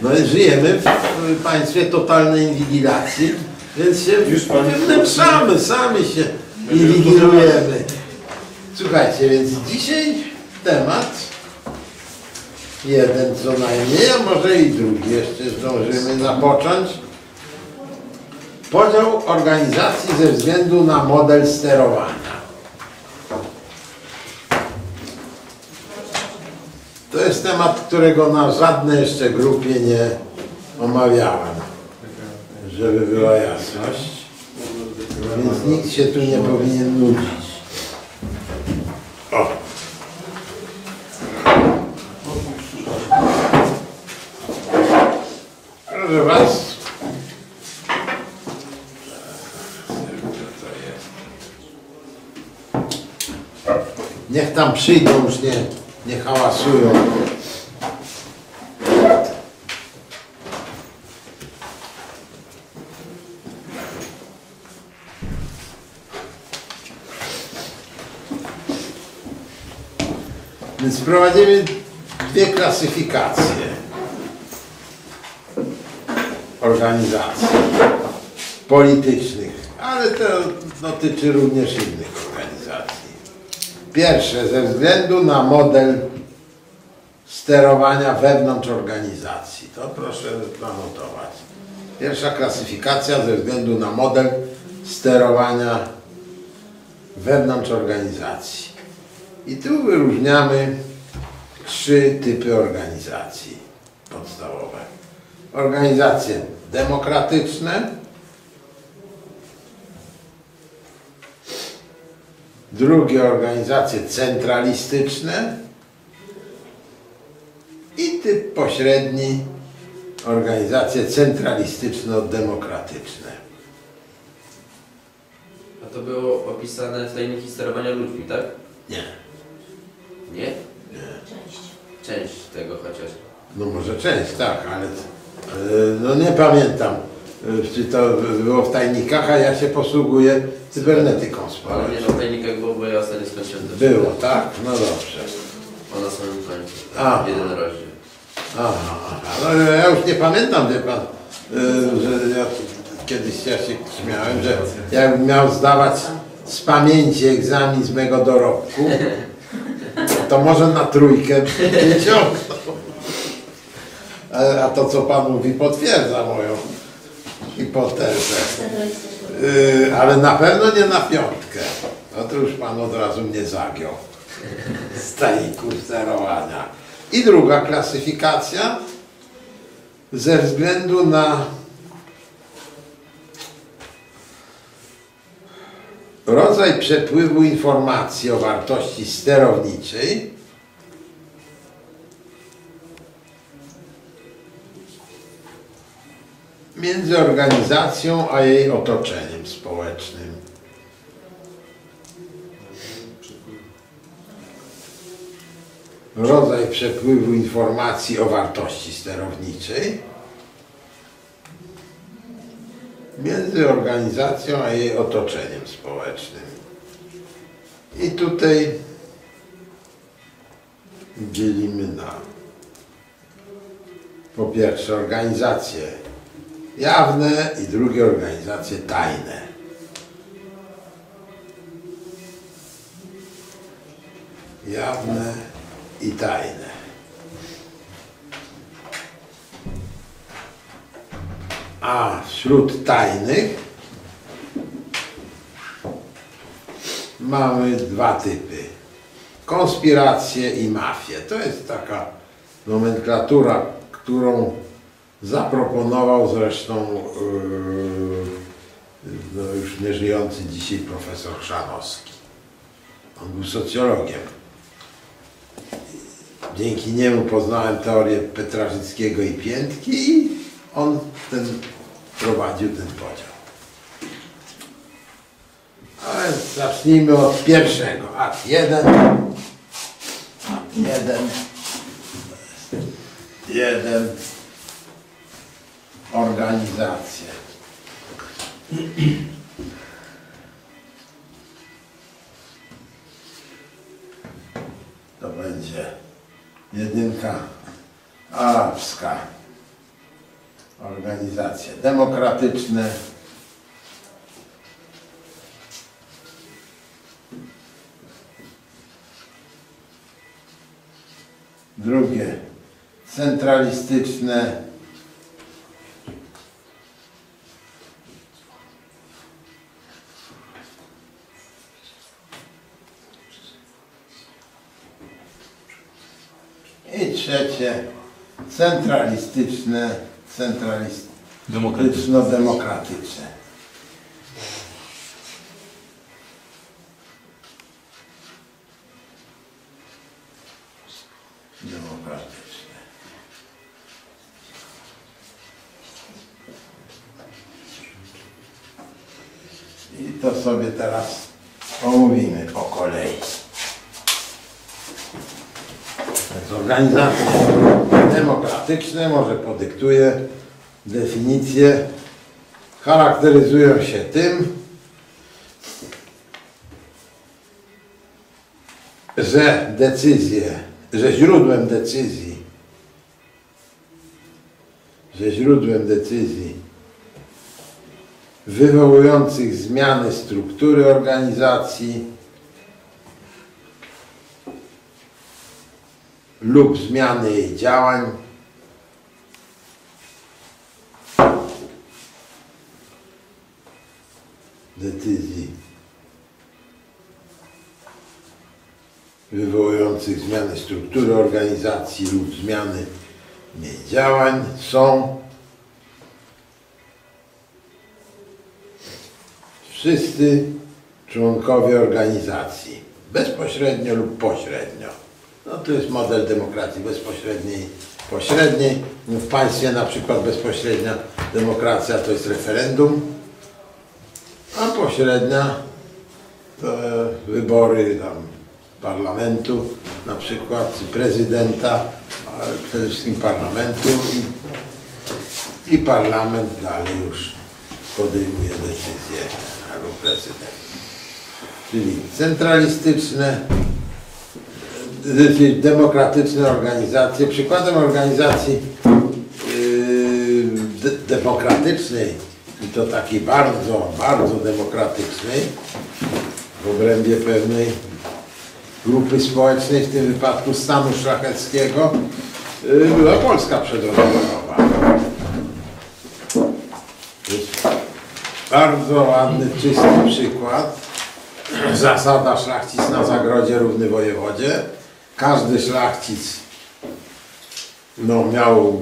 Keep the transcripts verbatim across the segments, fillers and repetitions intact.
No i żyjemy w państwie totalnej inwigilacji, więc się wewnętrzamy, sami się inwigilujemy. Słuchajcie, więc dzisiaj temat jeden co najmniej, a może i drugi jeszcze zdążymy zapocząć. Podział organizacji ze względu na model sterowania. To jest temat, którego na żadnej jeszcze grupie nie omawiałem, żeby była jasność. Więc nikt się tu nie powinien nudzić. O. Proszę was. Niech tam przyjdą, już nie, nie hałasują. Więc wprowadzimy dwie klasyfikacje organizacji politycznych, ale to dotyczy również innych organizacji. Pierwsze, ze względu na model sterowania wewnątrz organizacji. To proszę zanotować. Pierwsza klasyfikacja ze względu na model sterowania wewnątrz organizacji. I tu wyróżniamy trzy typy organizacji podstawowe. Organizacje demokratyczne, drugie organizacje centralistyczne i typ pośredni organizacje centralistyczno-demokratyczne. A to było opisane w tajniki sterowania ludźmi, tak? Nie. Nie? Nie. Część. Część tego chociaż. No może część, tak, ale no nie pamiętam, czy to było w tajnikach, a ja się posługuję cybernetyką Ale społeczną. nie, no w tajnikach było, bo ja ostatnio skończyłem też. Było, tak? No dobrze. O na samym końcu. A. Jeden rozdział. Aha, aha. No ja już nie pamiętam, wie pan, że ja kiedyś ja się śmiałem, że jakbym miał zdawać z pamięci egzamin z mego dorobku, to może na trójkę nie ciągnął. A to, co pan mówi, potwierdza moją hipotezę. Yy, ale na pewno nie na piątkę. No to już pan od razu mnie zagiął z tajniku sterowania. I druga klasyfikacja ze względu na rodzaj przepływu informacji o wartości sterowniczej między organizacją a jej otoczeniem społecznym. Rodzaj przepływu informacji o wartości sterowniczej między organizacją a jej otoczeniem społecznym. I tutaj dzielimy na po pierwsze organizacje jawne i drugie organizacje tajne. Jawne i tajne. A wśród tajnych mamy dwa typy. Konspiracje i mafię. To jest taka nomenklatura, którą zaproponował zresztą yy, no już nieżyjący dzisiaj profesor Chrzanowski. On był socjologiem. Dzięki niemu poznałem teorię Petrażyckiego i Piętki i on ten, prowadził ten podział. Ale zacznijmy od pierwszego. Akt jeden. Akt jeden. Jeden. Organizacje. To będzie jedynka arabska. organizacje demokratyczne. Drugie, centralistyczne. I trzecie, centralistyczne, centralistyczno-demokratyczne. Demokratyczne. I to sobie teraz omówimy po kolei. Organizacje demokratyczne, może podyktuję definicję, charakteryzują się tym, że decyzje, że źródłem decyzji, że źródłem decyzji wywołujących zmiany struktury organizacji lub zmiany jej działań decyzji wywołujących zmiany struktury organizacji lub zmiany jej działań są wszyscy członkowie organizacji, bezpośrednio lub pośrednio. No to jest model demokracji bezpośredniej, pośredniej. W państwie na przykład bezpośrednia demokracja to jest referendum, a pośrednia to wybory tam parlamentu, na przykład prezydenta, ale przede wszystkim parlamentu i, i parlament dalej już podejmuje decyzje albo prezydent. Czyli centralistyczne, demokratyczne organizacje. Przykładem organizacji yy, de demokratycznej, i to takiej bardzo, bardzo demokratycznej, w obrębie pewnej grupy społecznej, w tym wypadku stanu szlacheckiego, yy, była Polska przedrozwojowa. To jest bardzo ładny, czysty przykład. Zasada szlachcic na zagrodzie równy wojewodzie. Każdy szlachcic no, miał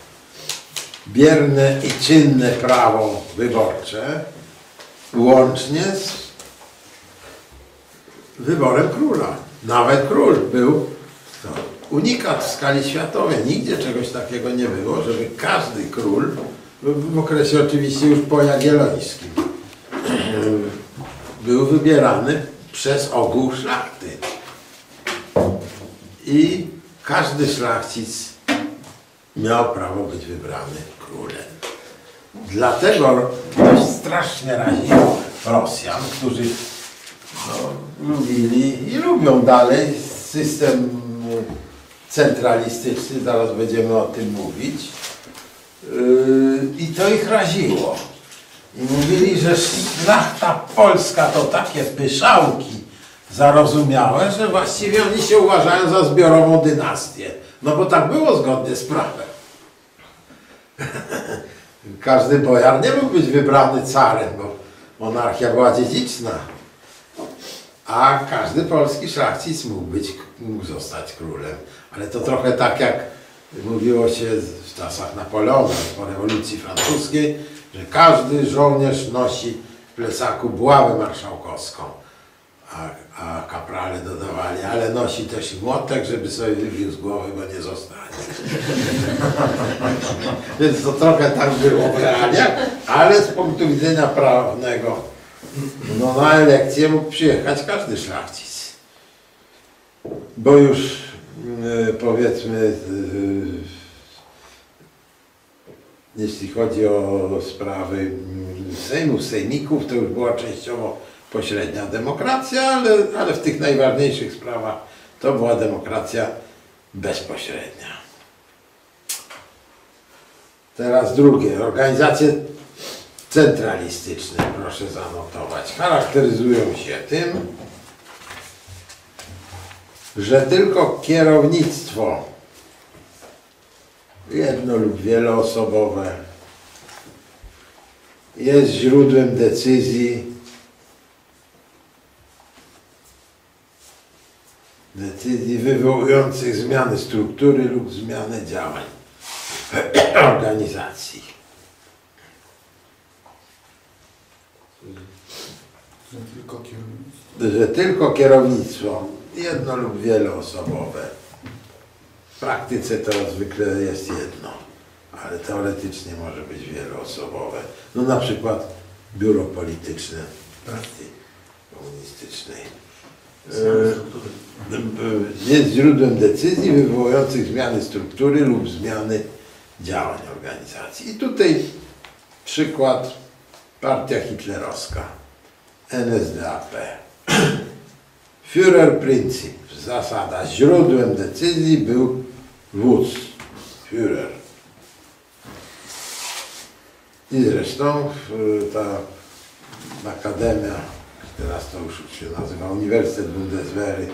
bierne i czynne prawo wyborcze, łącznie z wyborem króla. Nawet król był to unikat w skali światowej. Nigdzie czegoś takiego nie było, żeby każdy król, w okresie oczywiście już pojagiellońskim, był wybierany przez ogół szlachty. I każdy szlachcic miał prawo być wybrany królem. Dlatego dość strasznie raziło Rosjan, którzy no, lubili i lubią dalej system centralistyczny, zaraz będziemy o tym mówić. I to ich raziło. I mówili, że szlachta polska to takie pyszałki zarozumiałe, że właściwie oni się uważają za zbiorową dynastię. No bo tak było zgodnie z prawem. Każdy bojar nie mógł być wybrany carem, bo monarchia była dziedziczna. A każdy polski szlachcic mógł być, mógł zostać królem. Ale to trochę tak jak mówiło się w czasach Napoleona, po rewolucji francuskiej, że każdy żołnierz nosi w plecaku buławę marszałkowską. A, a kaprale dodawali, ale nosi też i młotek, żeby sobie wybił z głowy, bo nie zostanie. Więc to trochę tak było w realiach, ale z punktu widzenia prawnego, no na elekcję mógł przyjechać każdy szlachcic. Bo już yy, powiedzmy, yy, jeśli chodzi o sprawy Sejmu, Sejmików, to już była częściowo pośrednia demokracja, ale, ale w tych najważniejszych sprawach to była demokracja bezpośrednia. Teraz drugie. Organizacje centralistyczne, proszę zanotować, charakteryzują się tym, że tylko kierownictwo jedno lub wieloosobowe jest źródłem decyzji, decyzji wywołujących zmiany struktury lub zmianę działań organizacji. Że tylko kierownictwo. Że tylko kierownictwo, jedno lub wieloosobowe. W praktyce to zwykle jest jedno, ale teoretycznie może być wieloosobowe. No na przykład biuro polityczne partii komunistycznej. Jest źródłem decyzji wywołujących zmiany struktury lub zmiany działań organizacji. I tutaj przykład partia hitlerowska, N S D A P. Führerprinzip, zasada, źródłem decyzji był wódz, Führer. I zresztą ta akademia, teraz to już się nazywa Uniwersytet Bundeswehry,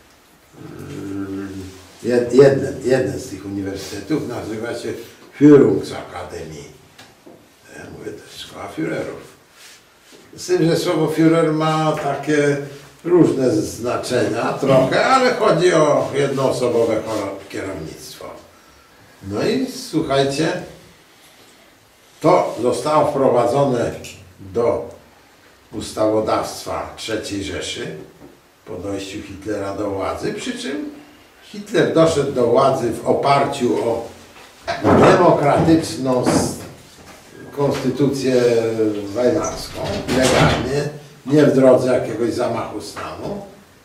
jeden, jeden z tych uniwersytetów nazywa się Führungsakademie. Ja mówię, to jest szkoła Führerów. Z tym, że słowo Führer ma takie różne znaczenia trochę, ale chodzi o jednoosobowe kierownictwo. No i słuchajcie, to zostało wprowadzone do ustawodawstwa trzeciej Rzeszy po dojściu Hitlera do władzy, przy czym Hitler doszedł do władzy w oparciu o demokratyczną konstytucję weimarską, legalnie, nie w drodze jakiegoś zamachu stanu.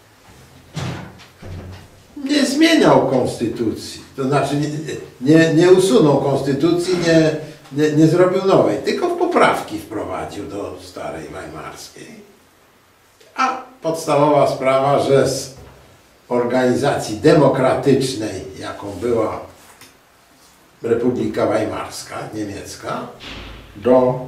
Nie zmieniał konstytucji, to znaczy nie, nie, nie usunął konstytucji, nie, nie, nie zrobił nowej, tylko w poprawki wprowadził do starej weimarskiej. A podstawowa sprawa, że z organizacji demokratycznej, jaką była Republika Weimarska, niemiecka, do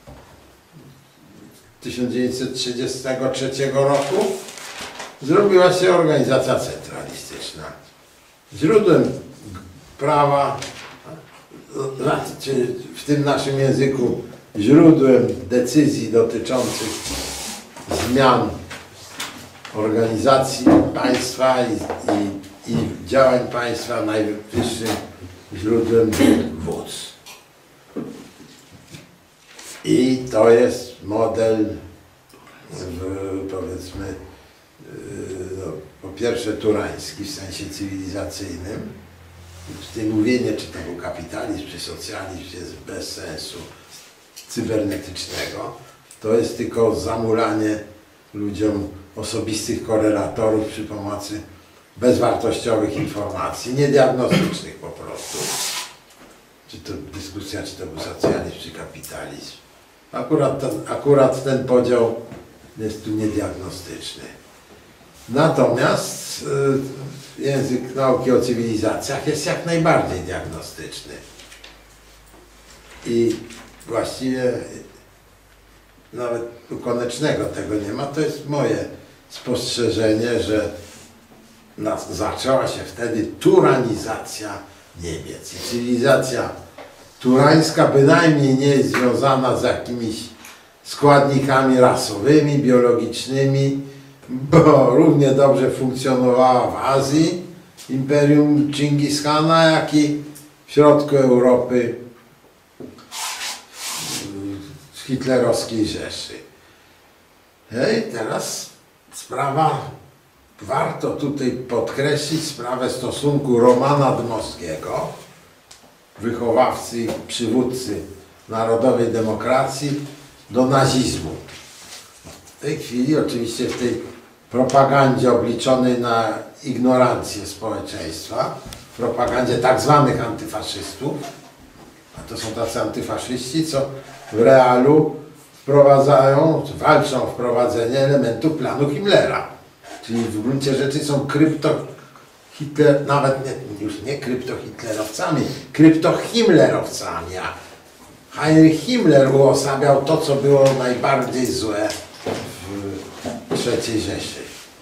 tysiąc dziewięćset trzydziestego trzeciego roku zrobiła się organizacja centralistyczna. Źródłem prawa, czy w tym naszym języku źródłem decyzji dotyczących zmian organizacji państwa i, i, i działań państwa, najwyższym źródłem był wódz. I to jest model, powiedzmy, no, po pierwsze turański w sensie cywilizacyjnym. Tutaj mówienie, czy to był kapitalizm, czy socjalizm, jest bez sensu cybernetycznego. To jest tylko zamulanie ludziom osobistych korelatorów przy pomocy bezwartościowych informacji, niediagnostycznych po prostu. Czy to dyskusja, czy to był socjalizm, czy kapitalizm. Akurat ten, akurat ten podział jest tu niediagnostyczny. Natomiast y, język nauki o cywilizacjach jest jak najbardziej diagnostyczny. I właściwie nawet tu koniecznego tego nie ma. To jest moje spostrzeżenie, że nas, zaczęła się wtedy turanizacja Niemiec. I cywilizacja turańska bynajmniej nie jest związana z jakimiś składnikami rasowymi, biologicznymi, bo równie dobrze funkcjonowała w Azji, imperium Dżingis-Khana, jak i w środku Europy w hitlerowskiej Rzeszy. I teraz sprawa, warto tutaj podkreślić sprawę stosunku Romana Dmowskiego, wychowawcy i przywódcy narodowej demokracji, do nazizmu. W tej chwili oczywiście w tej propagandzie obliczonej na ignorancję społeczeństwa, propagandzie tak zwanych antyfaszystów, a to są tacy antyfaszyści, co w realu wprowadzają, walczą o wprowadzenie elementów planu Himmlera. Czyli w gruncie rzeczy są krypto Hitler, nawet nie, już nie kryptohitlerowcami, kryptohimlerowcami, a Heinrich Himmler uosabiał to, co było najbardziej złe w trzeciej Rzeszy.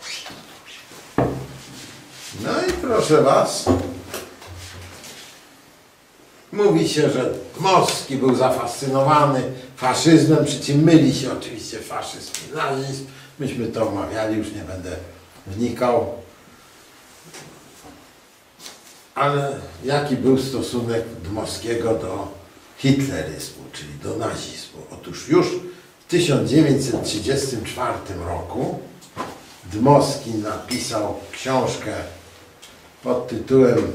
No i proszę was, mówi się, że Dmowski był zafascynowany faszyzmem, przy czym myli się oczywiście faszyzm i nazizm. Myśmy to omawiali, już nie będę wnikał. Ale jaki był stosunek Dmowskiego do hitleryzmu, czyli do nazizmu? Otóż już w tysiąc dziewięćset trzydziestym czwartym roku Dmowski napisał książkę pod tytułem,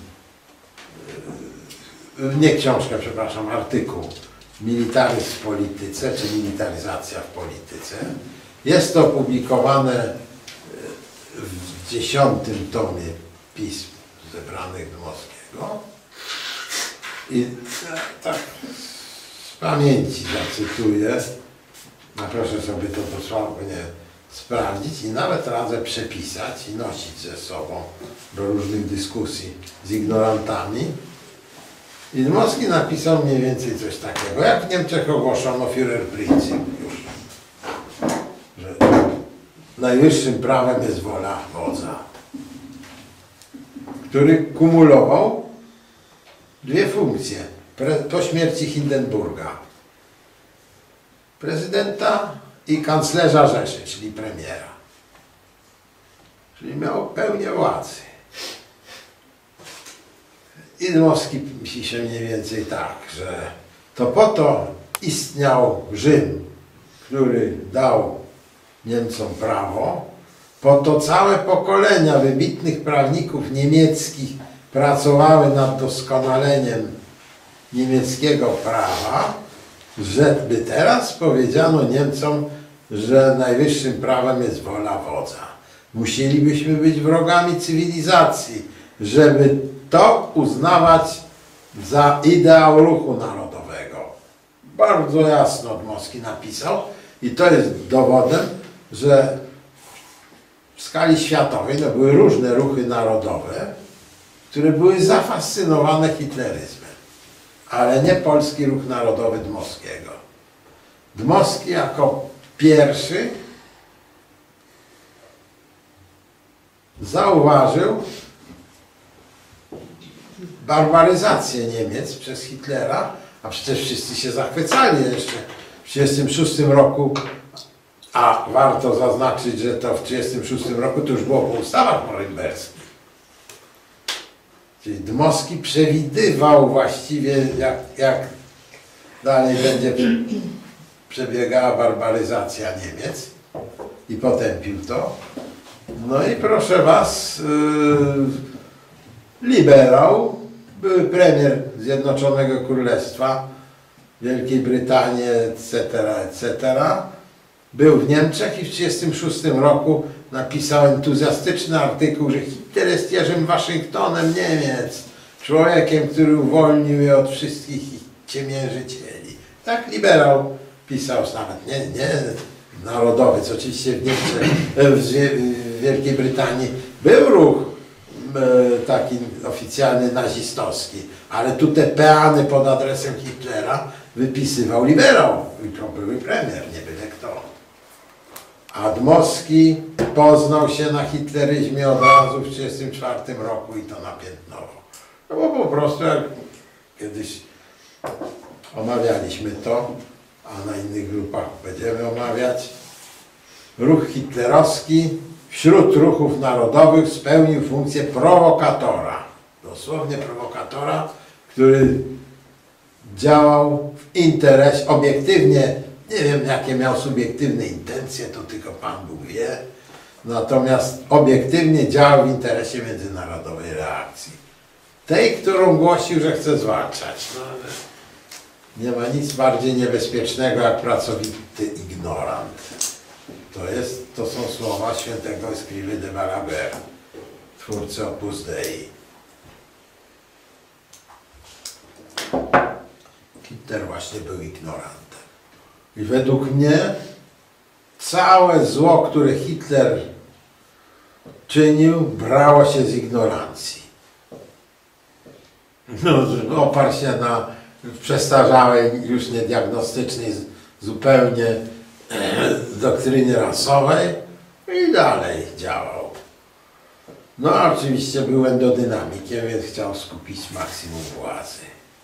nie książkę, przepraszam, artykuł Militaryzm w polityce, czy militaryzacja w polityce. Jest to opublikowane w dziesiątym tomie pism zebranych Dmowskiego. I tak z pamięci zacytuję, a proszę sobie to dosłownie sprawdzić i nawet radzę przepisać i nosić ze sobą do różnych dyskusji z ignorantami. I Dmowski napisał mniej więcej coś takiego, jak w Niemczech ogłoszono Führerprinzip już, że najwyższym prawem jest wola wodza, który kumulował dwie funkcje po śmierci Hindenburga. Prezydenta i kanclerza Rzeszy, czyli premiera. Czyli miał pełnię władzy. I Dmowski pisze mniej więcej tak, że to po to istniał Rzym, który dał Niemcom prawo, po to całe pokolenia wybitnych prawników niemieckich pracowały nad doskonaleniem niemieckiego prawa, żeby teraz powiedziano Niemcom, że najwyższym prawem jest wola wodza. Musielibyśmy być wrogami cywilizacji, żeby to uznawać za ideał ruchu narodowego. Bardzo jasno Dmowski napisał i to jest dowodem, że w skali światowej no, były różne ruchy narodowe, które były zafascynowane hitleryzmem, ale nie polski ruch narodowy Dmowskiego. Dmowski jako pierwszy zauważył barbaryzację Niemiec przez Hitlera, a przecież wszyscy się zachwycali jeszcze w tysiąc dziewięćset trzydziestym szóstym roku, a warto zaznaczyć, że to w tysiąc dziewięćset trzydziestym szóstym roku to już było po ustawach norymberskich. Czyli Dmowski przewidywał właściwie, jak, jak dalej będzie przebiegała barbaryzacja Niemiec i potępił to. No i proszę was, yy, liberał, były premier Zjednoczonego Królestwa, Wielkiej Brytanii, et cetera, et cetera. Był w Niemczech i w tysiąc dziewięćset trzydziestym szóstym roku napisał entuzjastyczny artykuł, że Hitler jest Jerzym Waszyngtonem Niemiec, człowiekiem, który uwolnił je od wszystkich ciemiężycieli. Tak liberał pisał, nawet nie, nie narodowiec. Oczywiście w Niemczech, w Wielkiej Brytanii był ruch taki oficjalny nazistowski, ale tu te peany pod adresem Hitlera wypisywał liberał i to były premier, nie byle kto. A Dmowski poznał się na hitleryzmie od razu w tysiąc dziewięćset trzydziestym czwartym roku i to napiętnował. No bo po prostu jak kiedyś omawialiśmy to, a na innych grupach będziemy omawiać, ruch hitlerowski wśród ruchów narodowych spełnił funkcję prowokatora. Dosłownie prowokatora, który działał w interesie, obiektywnie, nie wiem jakie miał subiektywne intencje, to tylko Pan Bóg wie, natomiast obiektywnie działał w interesie międzynarodowej reakcji. Tej, którą głosił, że chce zwalczać. No, ale nie ma nic bardziej niebezpiecznego jak pracowity ignorant. To, jest, to są słowa świętego Escrivá de Balaguer, twórcy Opus Dei. Hitler właśnie był ignorantem. I według mnie całe zło, które Hitler czynił, brało się z ignorancji. No, oparł się na przestarzałej, już niediagnostycznej zupełnie doktrynie rasowej i dalej działał. No a oczywiście był endodynamikiem, więc chciał skupić maksimum władzy.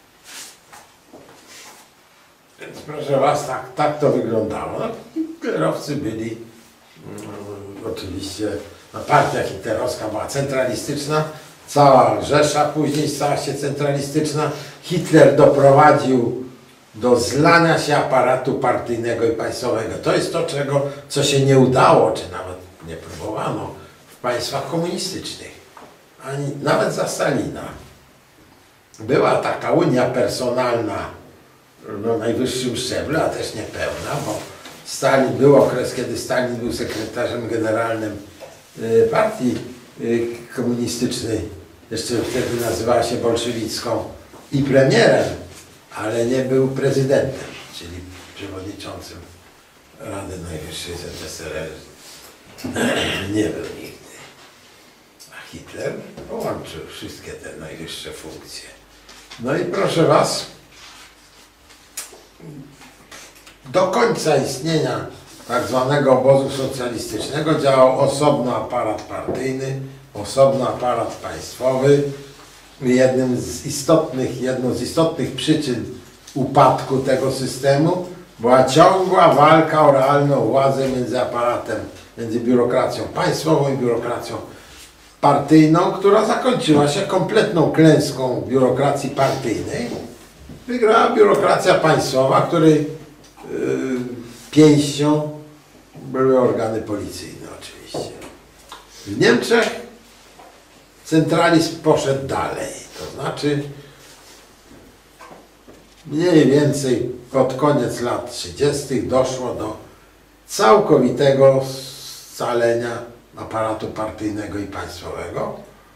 Więc proszę was, tak, tak to wyglądało. No, hitlerowcy byli no, oczywiście, no, partia hitlerowska była centralistyczna, cała Rzesza później stała się centralistyczna. Hitler doprowadził do zlania się aparatu partyjnego i państwowego. To jest to, czego, co się nie udało, czy nawet nie próbowano w państwach komunistycznych, ani nawet za Stalina. Była taka unia personalna na najwyższym szczeblu, a też niepełna, bo Stalin, był okres, kiedy Stalin był sekretarzem generalnym partii komunistycznej, jeszcze wtedy nazywała się bolszewicką, i premierem, ale nie był prezydentem, czyli przewodniczącym Rady Najwyższej Z S R R. Nie był nigdy. A Hitler połączył wszystkie te najwyższe funkcje. No i proszę was, do końca istnienia tak zwanego obozu socjalistycznego działał osobno aparat partyjny, osobno aparat państwowy. Jednym z istotnych, jedną z istotnych przyczyn upadku tego systemu była ciągła walka o realną władzę między aparatem, między biurokracją państwową i biurokracją partyjną, która zakończyła się kompletną klęską biurokracji partyjnej. Wygrała biurokracja państwowa, której yy, pięścią były organy policyjne oczywiście. W Niemczech centralizm poszedł dalej, to znaczy mniej więcej pod koniec lat trzydziestych doszło do całkowitego scalenia aparatu partyjnego i państwowego.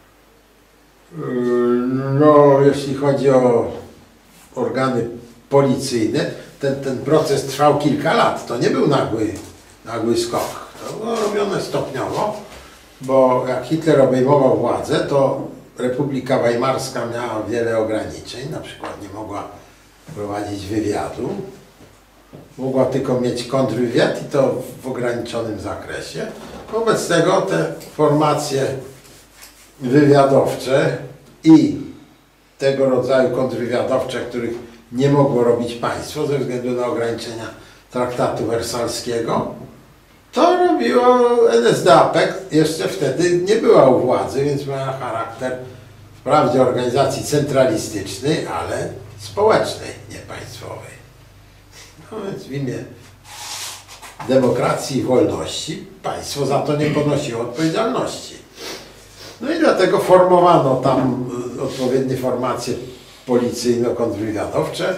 No, jeśli chodzi o organy policyjne, ten, ten proces trwał kilka lat, to nie był nagły, nagły skok, to było robione stopniowo. Bo jak Hitler obejmował władzę, to Republika Weimarska miała wiele ograniczeń, na przykład nie mogła prowadzić wywiadu, mogła tylko mieć kontrwywiad i to w ograniczonym zakresie. Wobec tego te formacje wywiadowcze i tego rodzaju kontrwywiadowcze, których nie mogło robić państwo ze względu na ograniczenia traktatu wersalskiego, to robiło N S D A P. Jeszcze wtedy nie była u władzy, więc miała charakter wprawdzie organizacji centralistycznej, ale społecznej, nie państwowej. No więc w imię demokracji i wolności państwo za to nie ponosiło odpowiedzialności. No i dlatego formowano tam odpowiednie formacje policyjno-kontrwywiadowcze.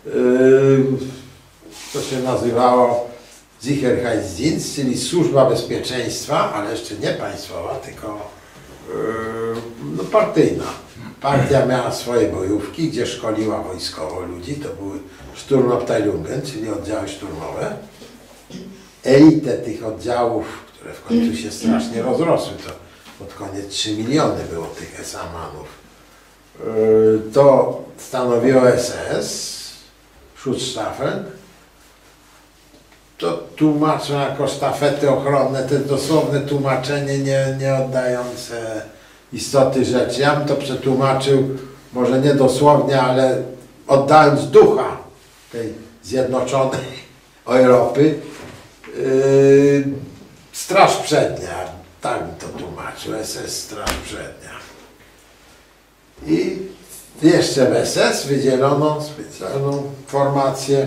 To się nazywało Sicherheitsdienst, czyli służba bezpieczeństwa, ale jeszcze nie państwowa, tylko yy, no, partyjna. Partia miała swoje bojówki, gdzie szkoliła wojskowo ludzi, to były Sturmabteilungen, czyli oddziały szturmowe. Elitę tych oddziałów, które w końcu się strasznie rozrosły, to pod koniec trzy miliony było tych S A-manów, yy, to stanowiło S S, Schutzstaffel. To tłumaczą jako sztafety ochronne, to jest dosłowne tłumaczenie, nie, nie oddające istoty rzeczy. Ja bym to przetłumaczył, może nie dosłownie, ale oddając ducha tej zjednoczonej Europy, yy, Straż Przednia, tak bym to tłumaczył, S S Straż Przednia. I jeszcze w S S wydzielono specjalną formację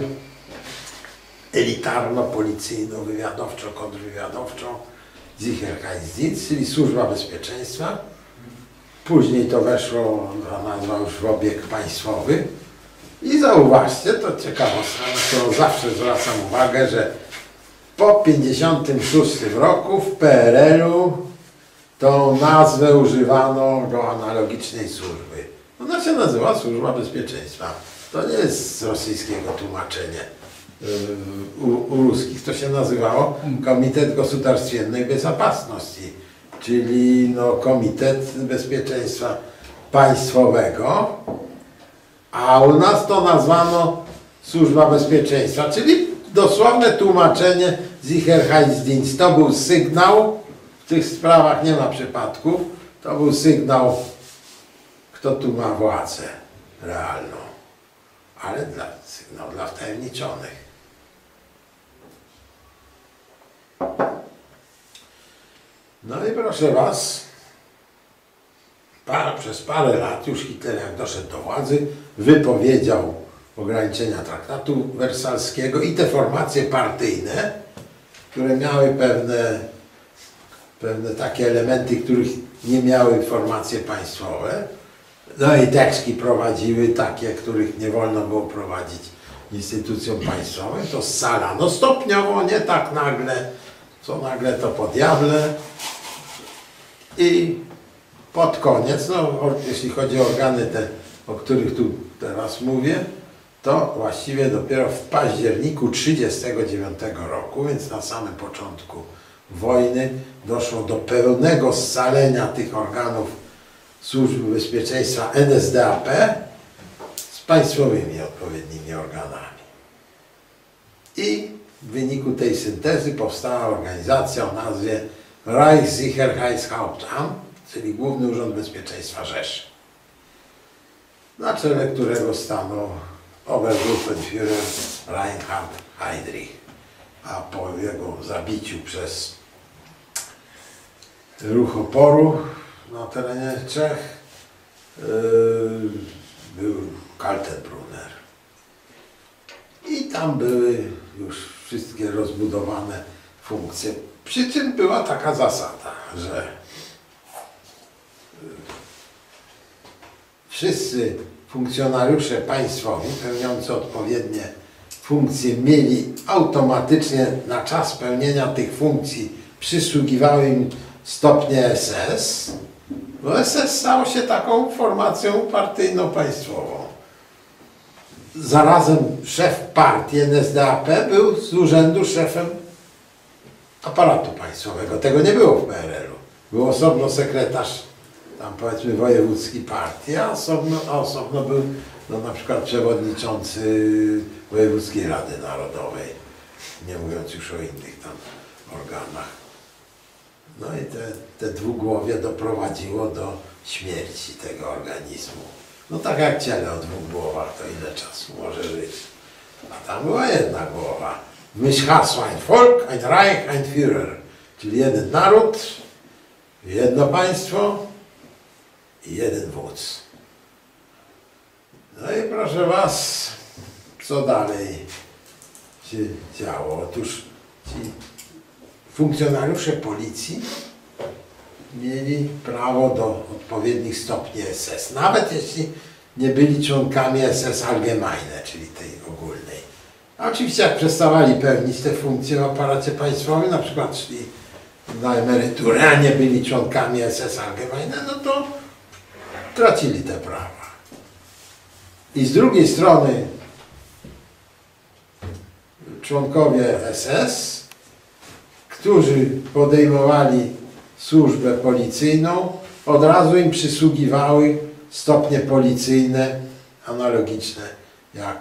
elitarno-policyjną, wywiadowczą, kontrwywiadowczą, Sicherheitsdienst, czyli służba bezpieczeństwa. Później to weszło, nazwa już w obieg państwowy. I zauważcie, to ciekawostka, na którą zawsze zwracam uwagę, że po pięćdziesiątym szóstym roku w P R L-u tą nazwę używano do analogicznej służby. Ona się nazywa Służba Bezpieczeństwa. To nie jest rosyjskiego tłumaczenie. U, u ruskich to się nazywało Komitet Государственной Безопасности, czyli no, Komitet Bezpieczeństwa Państwowego, a u nas to nazwano Służba Bezpieczeństwa, czyli dosłowne tłumaczenie Sicherheitsdienst. To był sygnał, w tych sprawach nie ma przypadków, to był sygnał, kto tu ma władzę realną, ale dla, sygnał dla wtajemniczonych. No i proszę Was, par, przez parę lat już Hitler, jak doszedł do władzy, wypowiedział ograniczenia traktatu wersalskiego i te formacje partyjne, które miały pewne, pewne takie elementy, których nie miały formacje państwowe. No i tekstki prowadziły takie, których nie wolno było prowadzić instytucjom państwowym. To scalano stopniowo, nie tak nagle, co nagle to po diable. I pod koniec, no, jeśli chodzi o organy te, o których tu teraz mówię, to właściwie dopiero w październiku tysiąc dziewięćset trzydziestego dziewiątego roku, więc na samym początku wojny, doszło do pełnego scalenia tych organów Służby Bezpieczeństwa N S D A P z państwowymi odpowiednimi organami. I w wyniku tej syntezy powstała organizacja o nazwie Reichssicherheitshauptamt, czyli Główny Urząd Bezpieczeństwa Rzeszy, na czele którego stanął Obergruppenführer Reinhard Heydrich, a po jego zabiciu przez ruch oporu na terenie Czech yy, był Kaltenbrunner. I tam były już wszystkie rozbudowane funkcje. Przy czym była taka zasada, że wszyscy funkcjonariusze państwowi pełniący odpowiednie funkcje mieli automatycznie na czas pełnienia tych funkcji przysługiwały im stopnie S S, bo S S stało się taką formacją partyjno-państwową. Zarazem szef partii N S D A P był z urzędu szefem aparatu państwowego. Tego nie było w P R L u. Był osobno sekretarz, tam powiedzmy wojewódzki partii, a osobno, a osobno był no, na przykład przewodniczący Wojewódzkiej Rady Narodowej, nie mówiąc już o innych tam organach. No i te, te dwugłowie doprowadziło do śmierci tego organizmu. No tak jak ciele o dwóch głowach, to ile czasu może żyć? A tam była jedna głowa. W myśl hasła ein Volk, ein Reich, ein Führer. Czyli jeden naród, jedno państwo i jeden wódz. No i proszę Was, co dalej się działo? Otóż ci funkcjonariusze policji mieli prawo do odpowiednich stopni S S, nawet jeśli nie byli członkami S S Allgemeine, czyli tej ogólnej. A oczywiście jak przestawali pełnić te funkcje w aparacie państwowym, na przykład szli na emeryturę, a nie byli członkami S S Allgemeine, no to tracili te prawa. I z drugiej strony członkowie S S, którzy podejmowali służbę policyjną, od razu im przysługiwały stopnie policyjne analogiczne, jak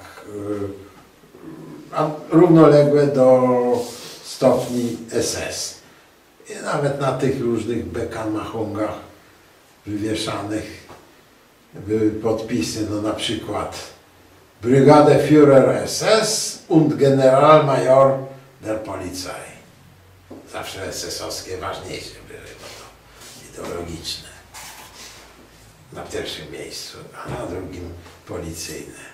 a równoległe do stopni S S. I nawet na tych różnych Bekanmachungach wywieszanych były podpisy, no na przykład Brigadeführer S S und Generalmajor der Polizei. Zawsze S S-owskie ważniejsze były, bo to ideologiczne. Na pierwszym miejscu, a na drugim policyjne.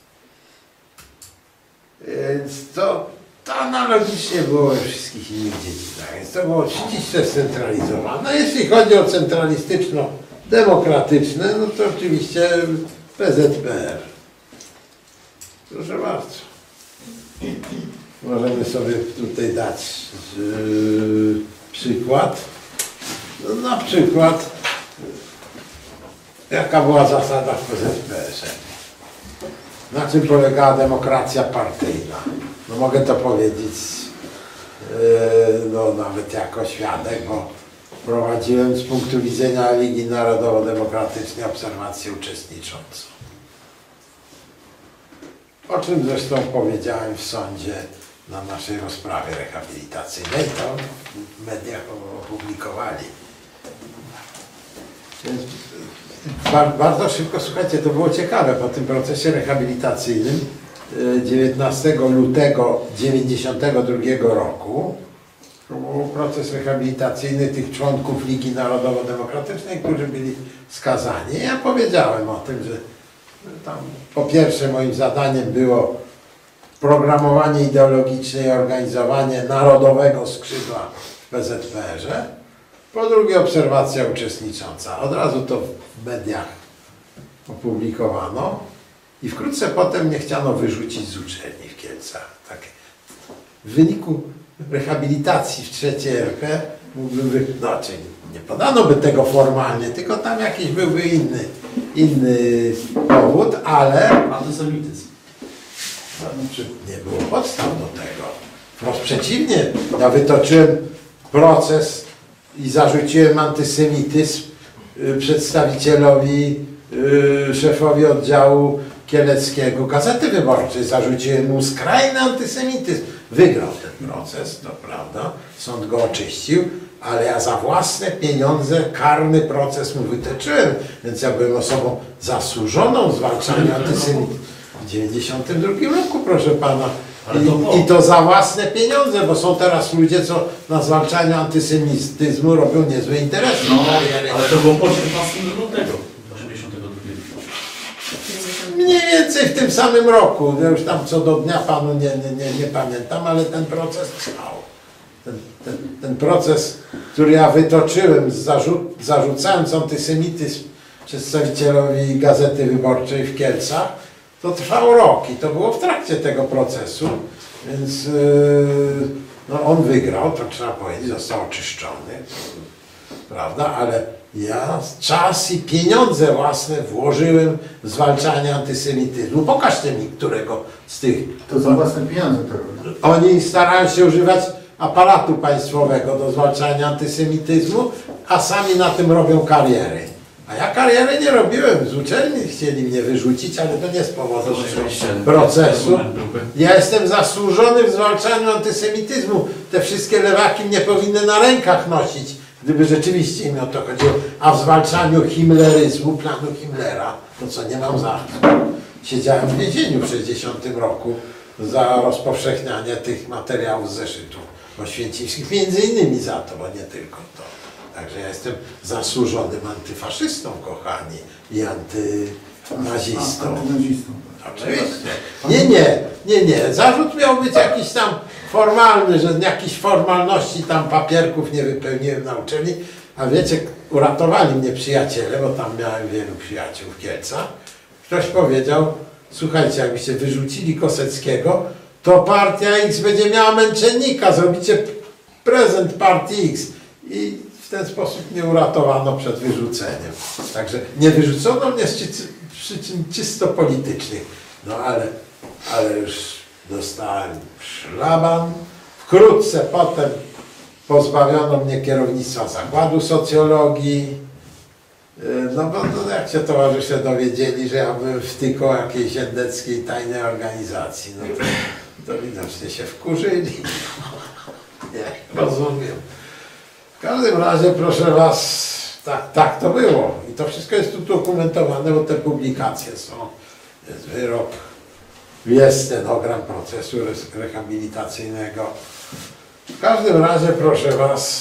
Więc to, to analogicznie było we wszystkich innych dziedzinach. Więc to było ściśle scentralizowane. Jeśli chodzi o centralistyczno-demokratyczne, no to oczywiście P Z P R. Proszę bardzo. Możemy sobie tutaj dać yy, przykład. No, na przykład, jaka była zasada w P Z P R-ze? Na czym polegała demokracja partyjna? No mogę to powiedzieć yy, no, nawet jako świadek, bo prowadziłem z punktu widzenia Ligi Narodowo-Demokratycznej obserwację uczestniczącą. O czym zresztą powiedziałem w sądzie na naszej rozprawie rehabilitacyjnej, to w mediach opublikowali. Więc bardzo szybko, słuchajcie, to było ciekawe, po tym procesie rehabilitacyjnym dziewiętnastego lutego dziewięćdziesiątego drugiego roku to był proces rehabilitacyjny tych członków Ligi Narodowo-Demokratycznej, którzy byli skazani. Ja powiedziałem o tym, że tam po pierwsze moim zadaniem było programowanie ideologiczne i organizowanie narodowego skrzydła w P Z P R-ze. Po drugie obserwacja uczestnicząca. Od razu to w mediach opublikowano i wkrótce potem mnie chciano wyrzucić z uczelni w Kielcach. Tak. W wyniku rehabilitacji w trzeciej R P mógłbym wy... no, czyli nie podano by tego formalnie, tylko tam jakiś byłby inny, inny powód, ale antysemityzm. Znaczy, nie było podstaw do tego. Wprost przeciwnie, ja wytoczyłem proces i zarzuciłem antysemityzm przedstawicielowi, yy, szefowi oddziału kieleckiego Gazety Wyborczej. Zarzuciłem mu skrajny antysemityzm. Wygrał ten proces, to prawda, sąd go oczyścił, ale ja za własne pieniądze karny proces mu wytoczyłem, więc ja byłem osobą zasłużoną w zwalczaniu antysemityzmu. W dziewięćdziesiątym drugim roku, proszę pana. I, I to za własne pieniądze, bo są teraz ludzie, co na zwalczaniu antysemityzmu robią niezłe interesy. No, ale to było po czternastego lutego osiemdziesiątego drugiego. Mniej więcej w tym samym roku. Ja już tam co do dnia panu nie, nie, nie, nie pamiętam, ale ten proces trwał. Ten, ten, ten proces, który ja wytoczyłem, zarzu zarzucając antysemityzm przedstawicielowi Gazety Wyborczej w Kielcach, to trwał rok i to było w trakcie tego procesu, więc yy, no on wygrał, to trzeba powiedzieć, został oczyszczony, prawda, ale ja czas i pieniądze własne włożyłem w zwalczanie antysemityzmu. Pokażcie mi, którego z tych... To za własne pieniądze to robią. Oni starają się używać aparatu państwowego do zwalczania antysemityzmu, a sami na tym robią kariery. A ja kariery nie robiłem, z uczelni chcieli mnie wyrzucić, ale to nie z powodu procesu. Ja jestem zasłużony w zwalczaniu antysemityzmu. Te wszystkie lewaki mnie powinny na rękach nosić, gdyby rzeczywiście im o to chodziło. A w zwalczaniu himleryzmu, planu Himmlera, to co, nie mam za. Siedziałem w więzieniu w sześćdziesiątym roku za rozpowszechnianie tych materiałów z zeszytów oświęcimskich, między innymi za to, bo nie tylko to. Także ja jestem zasłużonym antyfaszystą, kochani, i antynazistą. Antynazistą. Oczywiście. Nie, nie, nie, nie. Zarzut miał być jakiś tam formalny, że jakichś formalności tam papierków nie wypełniłem na uczelni. A wiecie, uratowali mnie przyjaciele, bo tam miałem wielu przyjaciół w Kielcach. Ktoś powiedział, słuchajcie, jakbyście wyrzucili Koseckiego, to partia X będzie miała męczennika, zrobicie prezent partii X. I w ten sposób mnie uratowano przed wyrzuceniem. Także nie wyrzucono mnie z przyczyn czysto politycznych. No ale, ale już dostałem szlaban. Wkrótce potem pozbawiono mnie kierownictwa Zakładu Socjologii. No bo no, jak się towarzysze dowiedzieli, że ja byłem wtykał jakiejś endeckiej tajnej organizacji, no to, to widocznie się wkurzyli. Nie, rozumiem. W każdym razie, proszę was, tak, tak to było. I to wszystko jest tu dokumentowane, bo te publikacje są. Jest wyrok, jest stenogram procesu rehabilitacyjnego. W każdym razie, proszę was,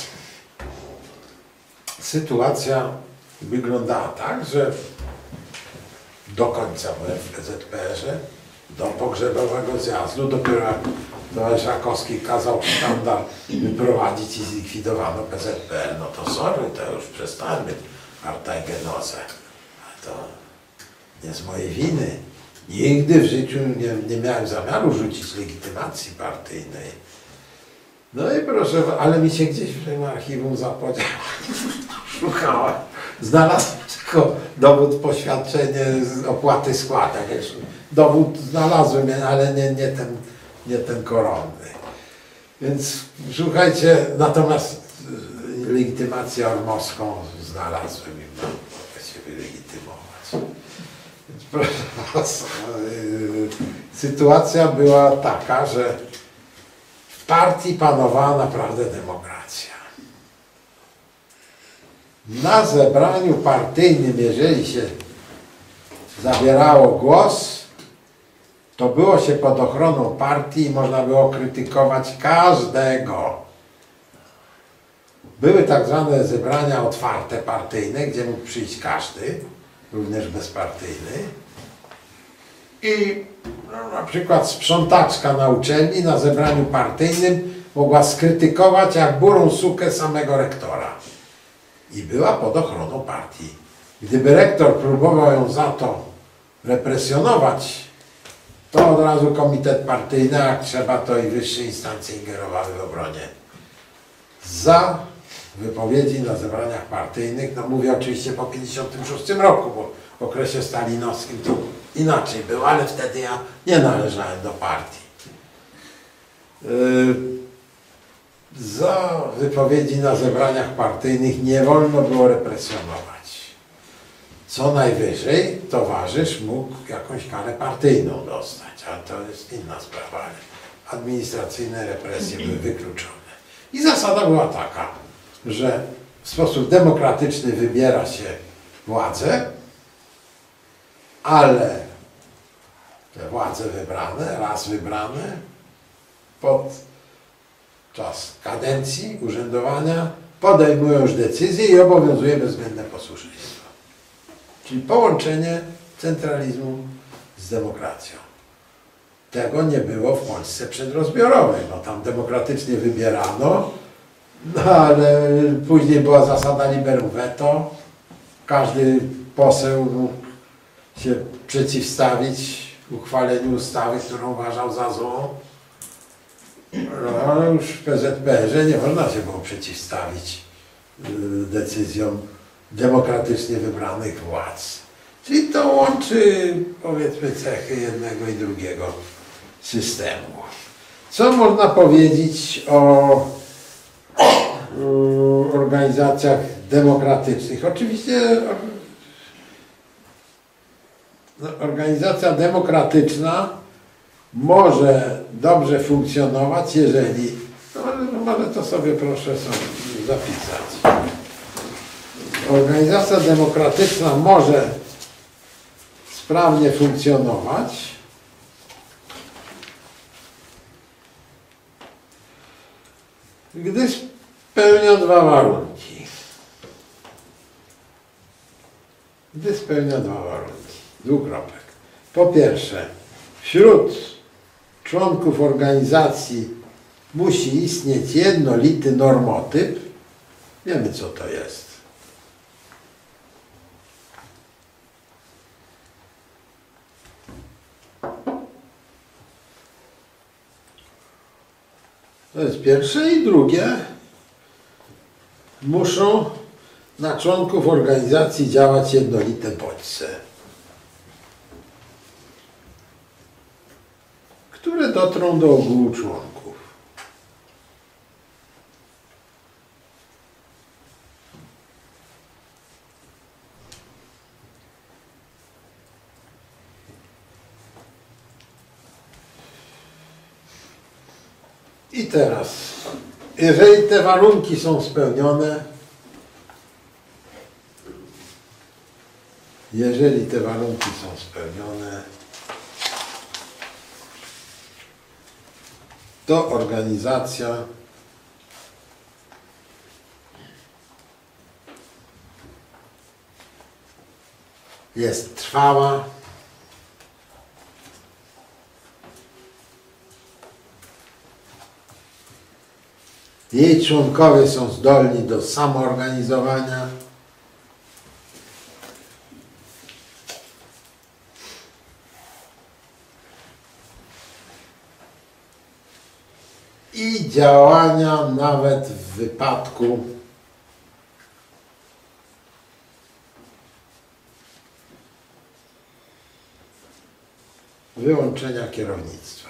sytuacja wyglądała tak, że do końca byłem w P Z P R-ze, do pogrzebowego zjazdu, dopiero jak Towarzysz Rakowski kazał sztandar wyprowadzić i zlikwidowano P Z P R, no to sorry, to już przestałem być Parteigenose. A to nie z mojej winy. Nigdy w życiu nie, nie miałem zamiaru rzucić legitymacji partyjnej. No i proszę, ale mi się gdzieś w tym archiwum zapodziało. Szukałem. Znalazłem tylko dowód, poświadczenie z opłaty składek. Dowód znalazłem, ale nie, nie, ten, nie ten koronny. Więc słuchajcie, natomiast legitymację ormowską znalazłem i mam się wylegitymować. Więc proszę was, yy, sytuacja była taka, że w partii panowała naprawdę demokracja. Na zebraniu partyjnym, jeżeli się zabierało głos, to było się pod ochroną partii i można było krytykować każdego. Były tak zwane zebrania otwarte partyjne, gdzie mógł przyjść każdy, również bezpartyjny. I no, na przykład sprzątaczka na uczelni na zebraniu partyjnym mogła skrytykować jak burą sukę samego rektora. I była pod ochroną partii. Gdyby rektor próbował ją za to represjonować, to od razu komitet partyjny, jak trzeba, to i wyższe instancje ingerowały w obronie. Za wypowiedzi na zebraniach partyjnych, no mówię oczywiście po pięćdziesiątym szóstym roku, bo w okresie stalinowskim to inaczej było, ale wtedy ja nie należałem do partii. Yy, za wypowiedzi na zebraniach partyjnych nie wolno było represjonować. Co najwyżej towarzysz mógł jakąś karę partyjną dostać, ale to jest inna sprawa. Ale administracyjne represje były wykluczone. I zasada była taka, że w sposób demokratyczny wybiera się władzę, ale te władze wybrane, raz wybrane, podczas kadencji urzędowania podejmują już decyzje i obowiązuje bezwzględne posłuszeństwo. Czyli połączenie centralizmu z demokracją. Tego nie było w Polsce przedrozbiorowej, bo tam demokratycznie wybierano, no ale później była zasada liberum veto. Każdy poseł mógł się przeciwstawić uchwaleniu ustawy, którą uważał za złą. No, ale już w P Z P R ze nie można się było przeciwstawić decyzjom demokratycznie wybranych władz. Czyli to łączy, powiedzmy, cechy jednego i drugiego systemu. Co można powiedzieć o organizacjach demokratycznych? Oczywiście organizacja demokratyczna może dobrze funkcjonować, jeżeli, no, może to sobie proszę sobie zapisać. Organizacja demokratyczna może sprawnie funkcjonować, gdy spełnia dwa warunki. Gdy spełnia dwa warunki. Dwukropek. Po pierwsze, wśród członków organizacji musi istnieć jednolity normotyp. Wiemy, co to jest. To jest pierwsze. I drugie, muszą na członków organizacji działać jednolite bodźce, które dotrą do ogółu członków. I teraz, jeżeli te warunki są spełnione, jeżeli te warunki są spełnione, to organizacja jest trwała, jej członkowie są zdolni do samoorganizowania, i działania nawet w wypadku wyłączenia kierownictwa.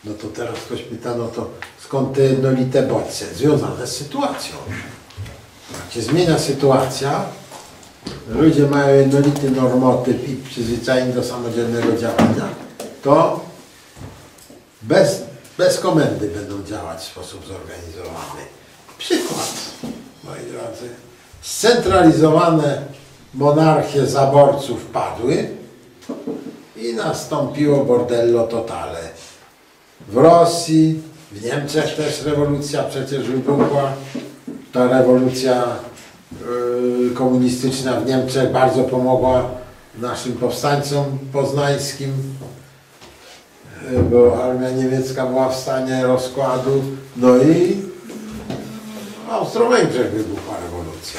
No to teraz ktoś pyta, no to skąd te jednolite bodźce? Związane z sytuacją. Jak się zmienia sytuacja, ludzie mają jednolity normotyp i przyzwyczajeni do samodzielnego działania, to bez, bez komendy będą działać w sposób zorganizowany. Przykład, moi drodzy. Scentralizowane monarchie zaborców padły i nastąpiło bordello totale. W Rosji, w Niemczech też rewolucja przecież wybuchła. Ta rewolucja yy, komunistyczna w Niemczech bardzo pomogła naszym powstańcom poznańskim, yy, bo armia niemiecka była w stanie rozkładu. No i w Austro-Węgrzech wybuchła rewolucja.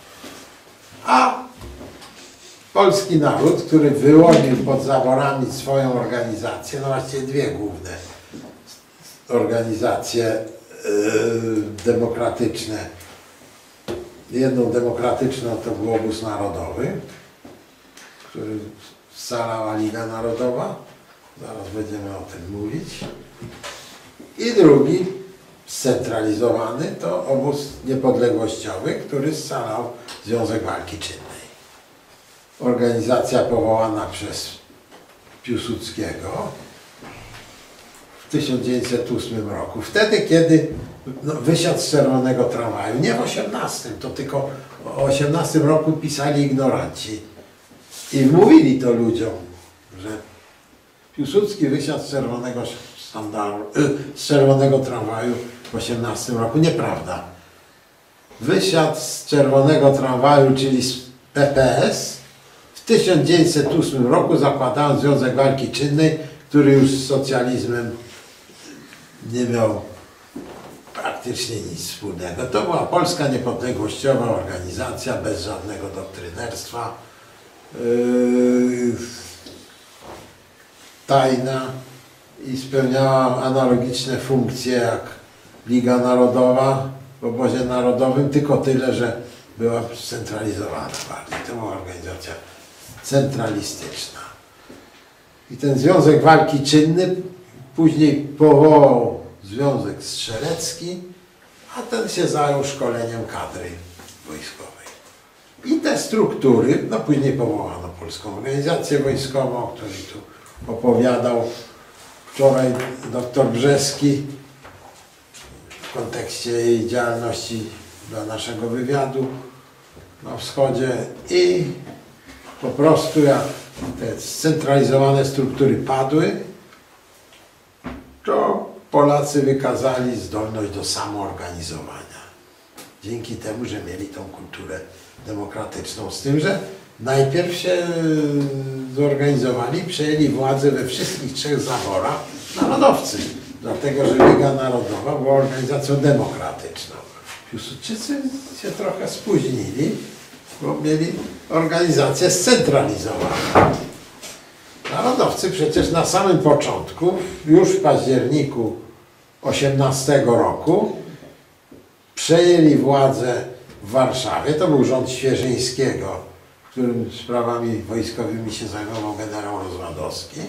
A polski naród, który wyłonił pod zaborami swoją organizację, no właściwie dwie główne organizacje yy, demokratyczne. Jedną demokratyczną to był Obóz Narodowy, który scalała Liga Narodowa. Zaraz będziemy o tym mówić. I drugi, scentralizowany, to Obóz Niepodległościowy, który scalał Związek Walki Czynnej. Organizacja powołana przez Piłsudskiego w tysiąc dziewięćset ósmym roku. Wtedy, kiedy no, wysiadł z czerwonego tramwaju, nie w osiemnastym, to tylko w osiemnastym roku pisali ignoranci. I mówili to ludziom, że Piłsudski wysiadł z czerwonego sztandaru, z czerwonego tramwaju w osiemnastym roku. Nieprawda. Wysiadł z czerwonego tramwaju, czyli z P P S, w tysiąc dziewięćset ósmym roku, zakładając Związek Walki Czynnej, który już z socjalizmem nie miał praktycznie nic wspólnego. To była Polska Niepodległościowa Organizacja bez żadnego doktrynerstwa, yy, tajna i spełniała analogiczne funkcje jak Liga Narodowa w obozie narodowym, tylko tyle, że była scentralizowana bardziej. To była organizacja centralistyczna. I ten Związek Walki Czynnej później powołał Związek Strzelecki, a ten się zajął szkoleniem kadry wojskowej. I te struktury, no później powołano Polską Organizację Wojskową, o której tu opowiadał wczoraj doktor Brzeski w kontekście jej działalności dla naszego wywiadu na wschodzie. I po prostu jak te scentralizowane struktury padły, to Polacy wykazali zdolność do samoorganizowania. Dzięki temu, że mieli tą kulturę demokratyczną. Z tym, że najpierw się zorganizowali, przejęli władzę we wszystkich trzech zaborach narodowcy. Dlatego, że Liga Narodowa była organizacją demokratyczną. Piłsudczycy się trochę spóźnili, bo mieli organizację scentralizowaną. Narodowcy przecież na samym początku, już w październiku osiemnastego roku, przejęli władzę w Warszawie. To był rząd Świeżyńskiego, w którym sprawami wojskowymi się zajmował generał Rozwadowski.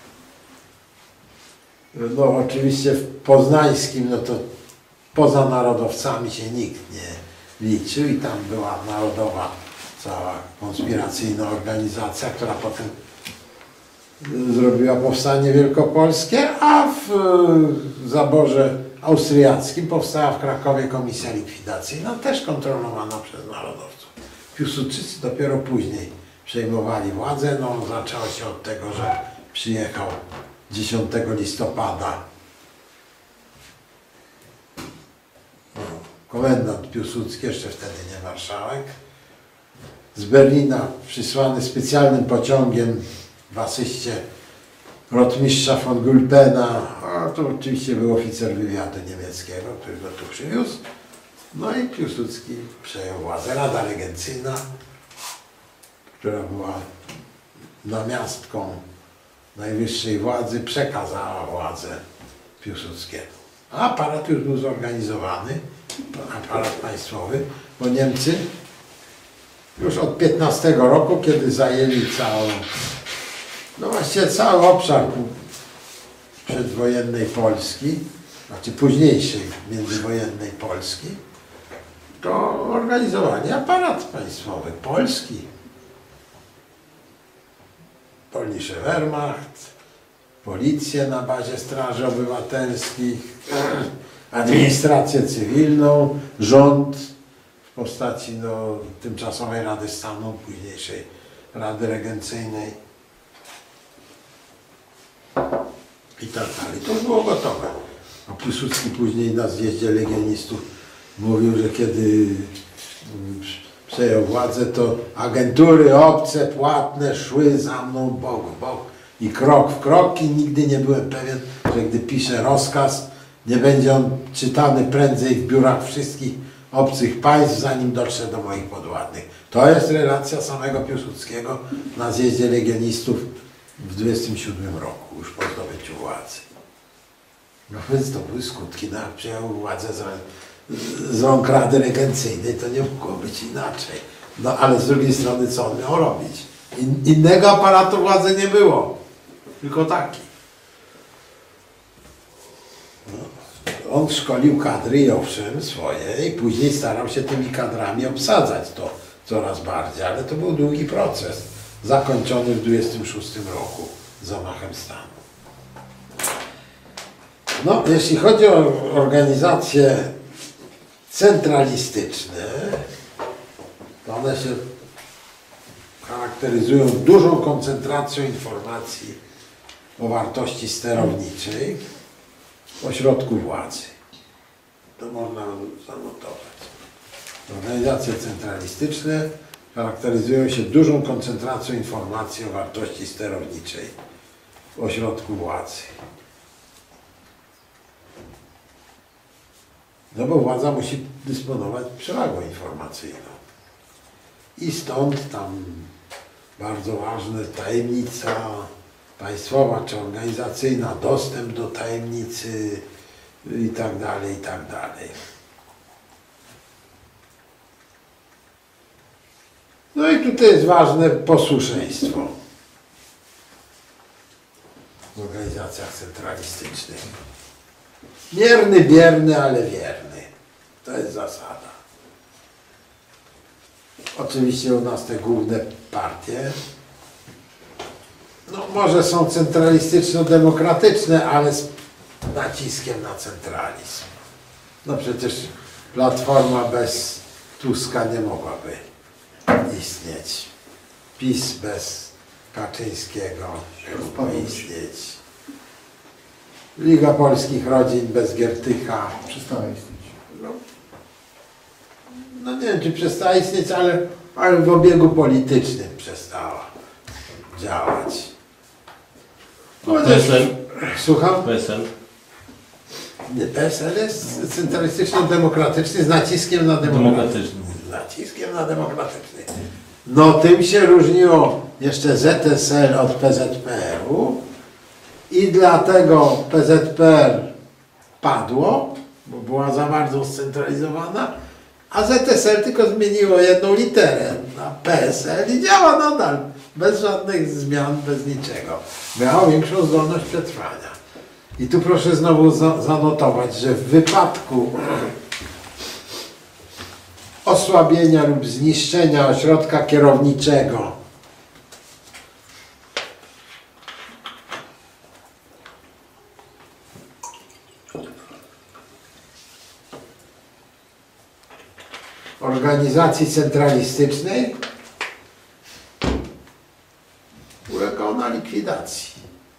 No oczywiście w poznańskim, no to poza narodowcami się nikt nie liczył i tam była narodowa cała konspiracyjna organizacja, która potem zrobiła powstanie wielkopolskie, a w zaborze austriackim powstała w Krakowie komisja likwidacyjna, też kontrolowana przez narodowców. Piłsudczycy dopiero później przejmowali władzę. No, zaczęło się od tego, że przyjechał dziesiątego listopada no, komendant Piłsudski, jeszcze wtedy nie marszałek, z Berlina przysłany specjalnym pociągiem w asyście rotmistrza von Gulpena, a to oczywiście był oficer wywiadu niemieckiego, który go tu przywiózł. No i Piłsudski przejął władzę. Rada Regencyjna, która była namiastką najwyższej władzy, przekazała władzę Piłsudskiemu. A aparat już był zorganizowany, aparat państwowy, bo Niemcy już od piętnastego roku, kiedy zajęli całą, no właściwie cały obszar przedwojennej Polski, znaczy późniejszej międzywojennej Polski, to organizowali aparat państwowy, polski. Polnische Wehrmacht, policję na bazie straży obywatelskich, administrację cywilną, rząd w postaci no, tymczasowej Rady Stanu, późniejszej Rady Regencyjnej i tak dalej. To już było gotowe. A Piłsudski później na zjeździe legionistów mówił, że kiedy przejął władzę, to agentury obce, płatne szły za mną bok w bok i krok w krok i nigdy nie byłem pewien, że gdy piszę rozkaz, nie będzie on czytany prędzej w biurach wszystkich obcych państw, zanim dotrze do moich podwładnych. To jest relacja samego Piłsudskiego na zjeździe legionistów w dwudziestym siódmym roku, już po zdobyciu władzy. No więc to były skutki, no jak przyjął władzę z, z rąk Rady Regencyjnej, to nie mogło być inaczej. No ale z drugiej strony co on miał robić? In, innego aparatu władzy nie było, tylko taki. No. On szkolił kadry i owszem swoje i później starał się tymi kadrami obsadzać to coraz bardziej, ale to był długi proces, zakończony w dwudziestym szóstym roku zamachem stanu. No, jeśli chodzi o organizacje centralistyczne, to one się charakteryzują dużą koncentracją informacji o wartości sterowniczej w ośrodku władzy. To można zanotować. Organizacje centralistyczne charakteryzują się dużą koncentracją informacji o wartości sterowniczej w ośrodku władzy. No bo władza musi dysponować przewagą informacyjną. I stąd tam bardzo ważna tajemnica państwowa czy organizacyjna, dostęp do tajemnicy i tak dalej, i tak dalej. No i tutaj jest ważne posłuszeństwo w organizacjach centralistycznych. Mierny, bierny, ale wierny. To jest zasada. Oczywiście u nas te główne partie, no może są centralistyczno-demokratyczne, ale z naciskiem na centralizm. No przecież Platforma bez Tuska nie mogłaby istnieć. PiS bez Kaczyńskiego nie mógł istnieć. Liga Polskich Rodzin bez Giertycha Przestała istnieć. No, no nie wiem, czy przestała istnieć, ale, ale w obiegu politycznym przestała działać. P S L? Słucham? P S L? Nie, P S L jest centralistyczno-demokratyczny z naciskiem na demokratyczny. Z naciskiem na demokratyczny. No tym się różniło jeszcze Z S L od P Z P R u i dlatego P Z P R padło, bo była za bardzo scentralizowana, a Z S L tylko zmieniło jedną literę na P S L i działa nadal, bez żadnych zmian, bez niczego. Miało większą zdolność przetrwania. I tu proszę znowu za zanotować, że w wypadku osłabienia lub zniszczenia ośrodka kierowniczego organizacji centralistycznej ulega ona likwidacji.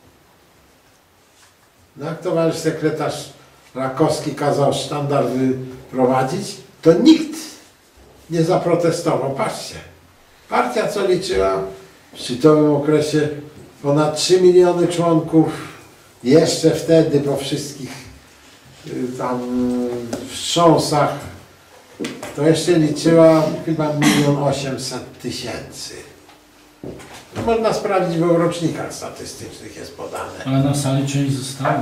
No jak towarzysz sekretarz Rakowski kazał sztandar wyprowadzić, to nikt nie zaprotestował. Patrzcie, partia co liczyła w szczytowym okresie ponad trzy miliony członków, jeszcze wtedy po wszystkich tam wstrząsach, to jeszcze liczyła chyba milion osiemset tysięcy. Można sprawdzić, bo w rocznikach statystycznych jest podane. Ale na sali część została.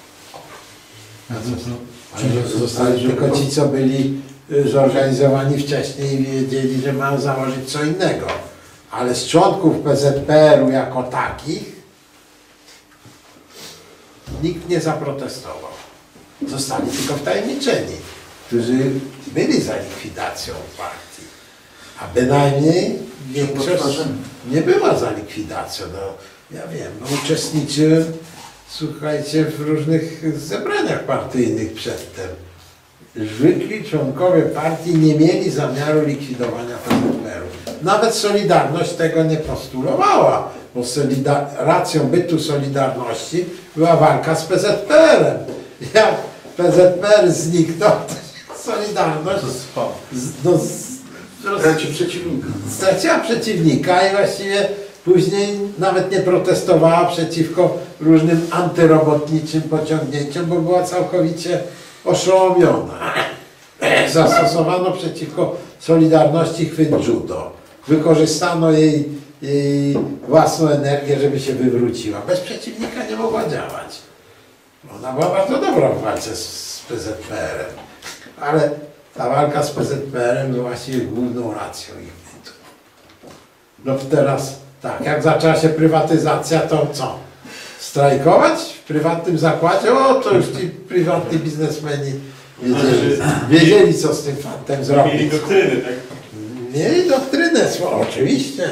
Ale zostali tylko ci, co byli zorganizowani wcześniej i wiedzieli, że mają założyć co innego. Ale z członków P Z P R u jako takich nikt nie zaprotestował. Zostali tylko wtajemniczeni, którzy byli za likwidacją partii. A bynajmniej większość nie była za likwidacją. No, ja wiem, no, uczestniczyłem, słuchajcie, w różnych zebraniach partyjnych przedtem. Zwykli członkowie partii nie mieli zamiaru likwidowania P Z P R-u. Nawet Solidarność tego nie postulowała, bo racją bytu Solidarności była walka z P Z P R-em. Jak P Z P R zniknął, to Solidarność z, no, z, Straci przeciwnika. straciła przeciwnika i właściwie później nawet nie protestowała przeciwko różnym antyrobotniczym pociągnięciom, bo była całkowicie oszołomiona. Zastosowano przeciwko Solidarności chwyt judo. Wykorzystano jej, jej własną energię, żeby się wywróciła. Bez przeciwnika nie mogła działać. Ona była bardzo dobra w walce z, z P Z P R-em. Ale ta walka z P Z P R-em była właściwie główną racją ich bytu. No teraz tak, jak zaczęła się prywatyzacja, to co? Strajkować w prywatnym zakładzie? O, to już ci prywatni biznesmeni wiedzieli, wiedzieli co z tym fantem zrobić. Mieli doktryny, tak? Mieli doktrynę, oczywiście,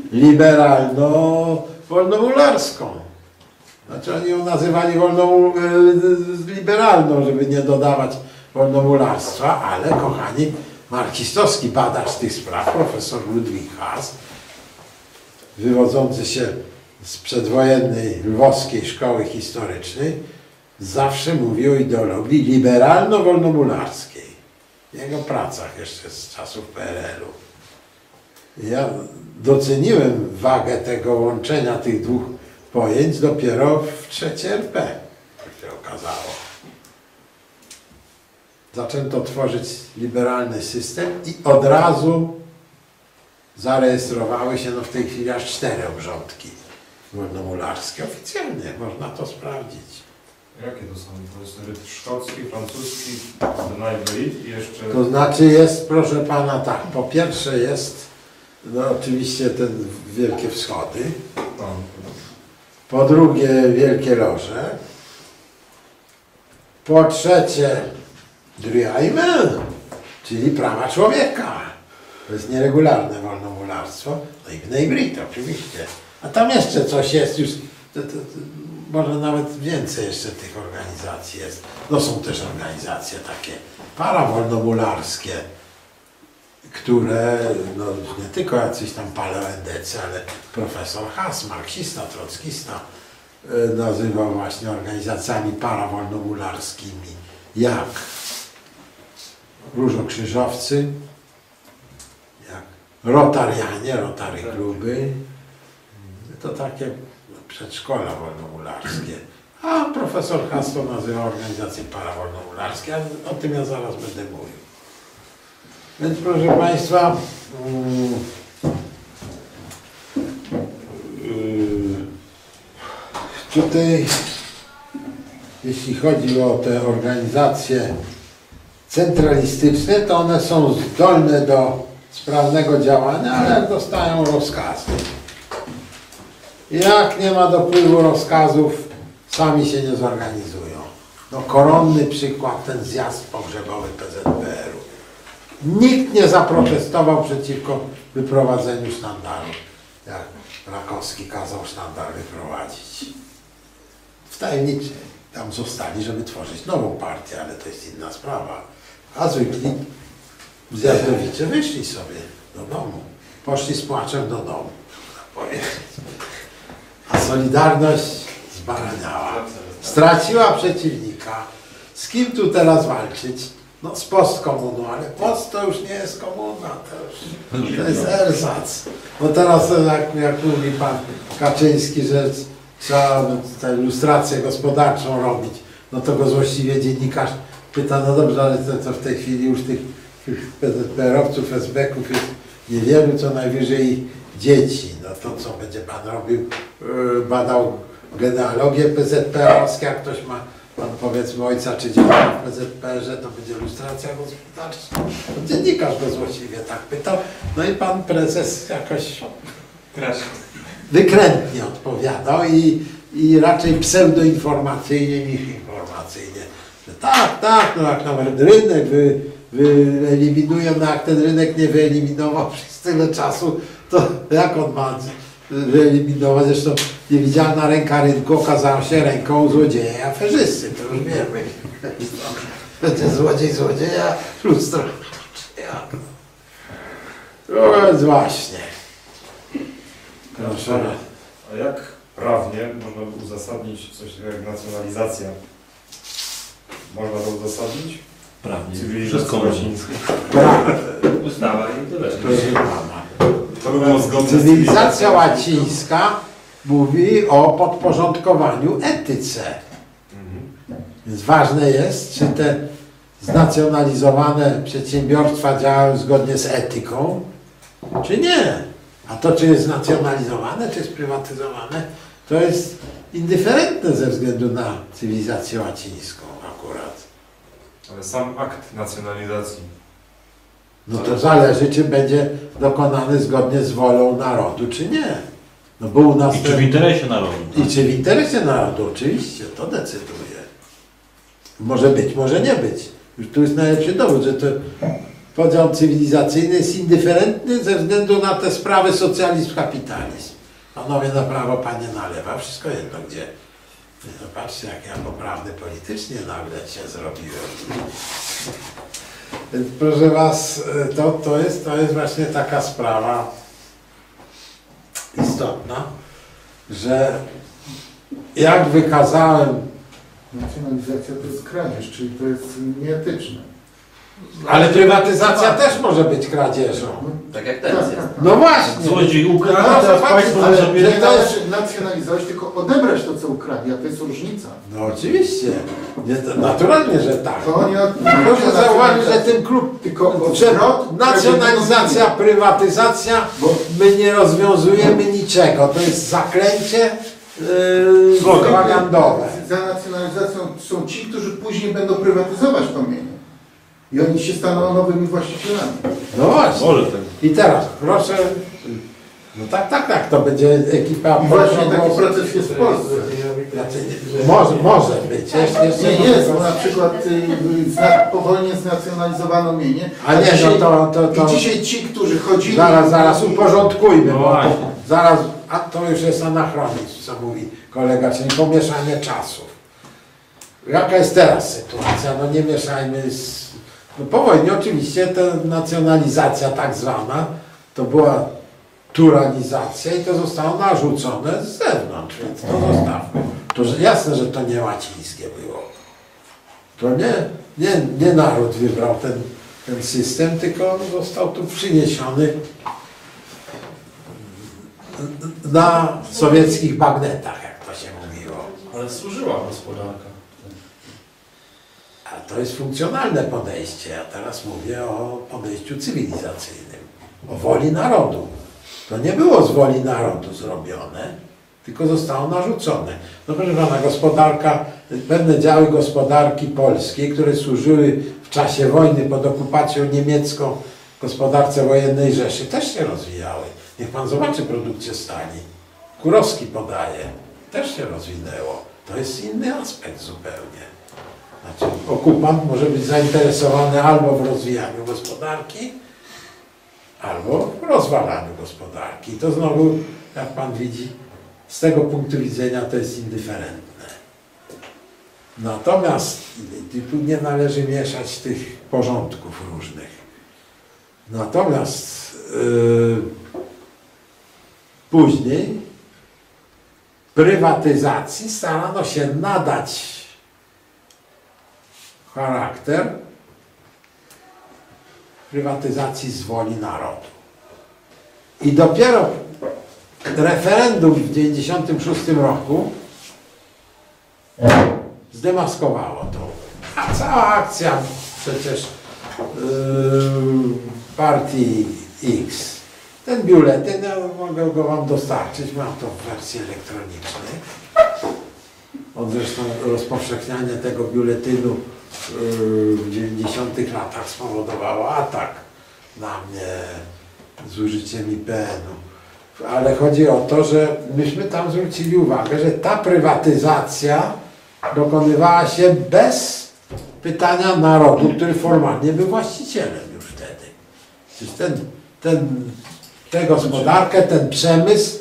liberalno-wolnomularską. Znaczy oni ją nazywali wolną, e, liberalną, żeby nie dodawać wolnomularstwa, ale kochani, marksistowski badacz tych spraw, profesor Ludwik Haas, wywodzący się z przedwojennej lwowskiej szkoły historycznej, zawsze mówił o ideologii liberalno-wolnomularskiej. W jego pracach jeszcze z czasów P R L-u. Ja doceniłem wagę tego łączenia tych dwóch pojęć dopiero w trzeciej R P, jak się okazało. Zaczęto tworzyć liberalny system i od razu zarejestrowały się no w tej chwili aż cztery obrządki wolnomularskie. Oficjalnie można to sprawdzić. Jakie to są? To jest rytm szkocki, francuski, Nightbreed i jeszcze... To znaczy jest, proszę pana, tak, po pierwsze jest no oczywiście ten Wielkie Wschody, po drugie Wielkie Loże, po trzecie Driajmy, czyli prawa człowieka. To jest nieregularne wolnomularstwo, no i Gnejbrit oczywiście. A tam jeszcze coś jest już, to, to, to, może nawet więcej jeszcze tych organizacji jest. No są też organizacje takie parawolnomularskie, które no, nie tylko jacyś tam paleoendecy, ale profesor Haas, marksista, trockista, yy, nazywał właśnie organizacjami parawolnomularskimi, jak Różokrzyżowcy, jak Rotarianie, Rotary kluby, to takie przedszkola wolnomularskie. A profesor Haas to nazywa organizacje parawolnomularskie, ale o tym ja zaraz będę mówił. Więc proszę Państwa, tutaj jeśli chodzi o te organizacje centralistyczne, to one są zdolne do sprawnego działania, ale jak dostają rozkazy. Jak nie ma dopływu rozkazów, sami się nie zorganizują. No koronny przykład, ten zjazd pogrzebowy P Z P R-u. Nikt nie zaprotestował przeciwko wyprowadzeniu sztandaru, jak Rakowski kazał sztandar wyprowadzić. Wtajemniczy tam zostali, żeby tworzyć nową partię, ale to jest inna sprawa. A zwykli zjazdowicze wyszli sobie do domu. Poszli z płaczem do domu, tak powiedzieć. A Solidarność zbaraniała. Straciła przeciwnika. Z kim tu teraz walczyć? No z postkomuną, ale post to już nie jest komuna, to, już, to jest ersatz. Bo teraz jak, jak mówi pan Kaczyński, że trzeba tę ilustrację gospodarczą robić, no to go złośliwie dziennikarz pyta, no dobrze, ale to, to w tej chwili już tych, tych P Z P R-owców, S B ków jest niewielu, co najwyżej dzieci. No to co będzie pan robił? Yy, badał genealogię P Z P R-owską, jak ktoś ma pan powiedzmy ojca czy dziadka w P Z P R-ze, to będzie ilustracja gospodarcza. Dziennikarz go złośliwie tak pytał. No i pan prezes jakoś wykrętnie odpowiadał i i raczej pseudoinformacyjnie niż informacyjnie. Że tak, tak, no jak nawet rynek wy, wyeliminuje, no jak ten rynek nie wyeliminował przez tyle czasu, to jak on ma wyeliminować? Zresztą niewidzialna ręka rynku okazała się ręką złodzieja i aferzysty, to już wiemy. Będzie złodziej złodzieja, lustro. No więc właśnie. Proszę. A jak prawnie można by uzasadnić coś takiego jak nacjonalizacja? Można to uzasadnić? Prawnie. Cywilizacja łacińska. Ustawa i tyle. Proszę pana. To by było zgodne z Cywilizacja łacińska mówi o podporządkowaniu etyce. Mhm. Więc ważne jest, czy te znacjonalizowane przedsiębiorstwa działają zgodnie z etyką, czy nie. A to, czy jest znacjonalizowane, czy jest prywatyzowane, to jest indyferentne ze względu na cywilizację łacińską akurat. Ale sam akt nacjonalizacji. No to zależy, czy będzie dokonany zgodnie z wolą narodu, czy nie. No bo u nas I czy w interesie narodu. I czy w interesie narodu, oczywiście, to decyduje. Może być, może nie być. Już tu jest najlepszy dowód, że to podział cywilizacyjny jest indyferentny ze względu na te sprawy socjalizm, kapitalizm. Panowie na prawo, panie na lewo, wszystko jedno gdzie. Zobaczcie, jak ja poprawny politycznie nagle się zrobiłem. Więc proszę was, to, to, jest, to jest właśnie taka sprawa istotna, że jak wykazałem. Nacjonalizacja to jest kradzież, czyli to jest nieetyczne. Ale prywatyzacja też może być kradzieżą. Tak jak teraz jest. No właśnie. Złodziej ukradł, No, a teraz zobaczcie, państwo Ale sobie... nie to jest- należy nacjonalizować, tylko odebrać to, co ukradli, a to jest różnica. No oczywiście. Nie, to naturalnie, że tak. To nie od... Proszę zauważyć, że ten klub, Tylko że odwrot, nacjonalizacja, prywatyzacja, Bo my nie rozwiązujemy niczego. To jest zaklęcie yy, propagandowe. za nacjonalizacją są ci, którzy później będą prywatyzować to mienie. I oni się staną nowymi właścicielami. No właśnie. Może tak. I teraz proszę. No tak, tak, tak. To będzie ekipa. I właśnie taki proces jest w Polsce. Znaczy, nie- może, może być. Jeszcze, jeszcze Nie może jest, to- bo na przykład y, zna, powolnie znacjonalizowano mienie. A nie, dzisiaj, no to, to, to I dzisiaj ci, którzy chodzili... zaraz, zaraz uporządkujmy, No bo właśnie. zaraz, a to już jest anachronizm, co mówi kolega, czyli pomieszanie czasów. Jaka jest teraz sytuacja? No nie mieszajmy z... No po wojnie oczywiście ta nacjonalizacja tak zwana, to była turanizacja i to zostało narzucone z zewnątrz, więc to zostawmy. To że jasne, że to nie łacińskie było. To nie, nie, nie naród wybrał ten, ten system, tylko został tu przyniesiony na sowieckich bagnetach, jak to się mówiło. Ale służyła gospodarka. A to jest funkcjonalne podejście. Ja teraz mówię o podejściu cywilizacyjnym, o woli narodu. To nie było z woli narodu zrobione, tylko zostało narzucone. No proszę pana, gospodarka, pewne działy gospodarki polskiej, które służyły w czasie wojny pod okupacją niemiecką gospodarce wojennej Rzeszy, też się rozwijały. Niech pan zobaczy produkcję stali. Kurowski podaje, też się rozwinęło. To jest inny aspekt zupełnie. Znaczy, okupant może być zainteresowany albo w rozwijaniu gospodarki, albo w rozwalaniu gospodarki. I to znowu, jak pan widzi, z tego punktu widzenia to jest indyferentne. Natomiast tu nie należy mieszać tych porządków różnych. Natomiast yy, później prywatyzacji starano się nadać charakter prywatyzacji z woli narodu. I dopiero referendum w tysiąc dziewięćset dziewięćdziesiątym szóstym roku zdemaskowało to. A cała akcja przecież yy, partii X. Ten biuletyn, ja mogę go wam dostarczyć, mam to w wersji elektronicznej. Od zresztą rozpowszechnianie tego biuletynu w dziewięćdziesiątych latach spowodowało atak na mnie z użyciem I P N-u. Ale chodzi o to, że myśmy tam zwrócili uwagę, że ta prywatyzacja dokonywała się bez pytania narodu, który formalnie był właścicielem już wtedy. Przecież ten, ten, tę gospodarkę, ten przemysł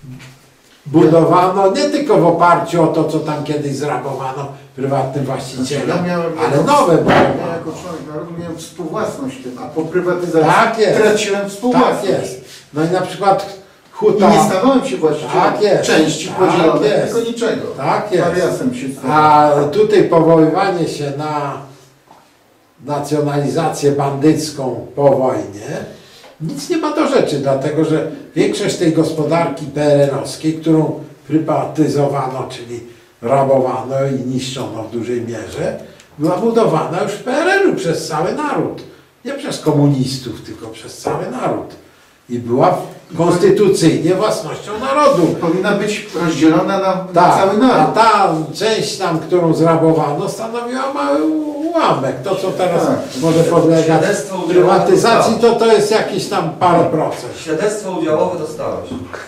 budowano nie tylko w oparciu o to, co tam kiedyś zrabowano prywatnym właścicielom, Ja miałem, ale jako, nowe ja budowano. jako członek narodu miałem współwłasność w tym, a po prywatyzacji Tak jest. traciłem współwłasność. Tak jest. No i na przykład I huta... nie stawałem się właścicielem Tak jest. części Tak podzielonej, jest. tylko niczego. Tak jest. Wariasem się stałem. A tutaj powoływanie się na nacjonalizację bandycką po wojnie nic nie ma do rzeczy, dlatego że większość tej gospodarki P R L-owskiej, którą prywatyzowano, czyli rabowano i niszczono w dużej mierze, była budowana już w P R L-u przez cały naród. Nie przez komunistów, tylko przez cały naród. I była konstytucyjnie własnością narodu. Powinna być rozdzielona na, na Tak, cały a naród. ta część tam, którą zrabowano, stanowiła mały ułamek. To, co teraz Tak. może podlegać Świadectwo udziałowe prywatyzacji, to dostałeś. to jest jakieś tam parę procent. Świadectwo udziałowe dostałeś.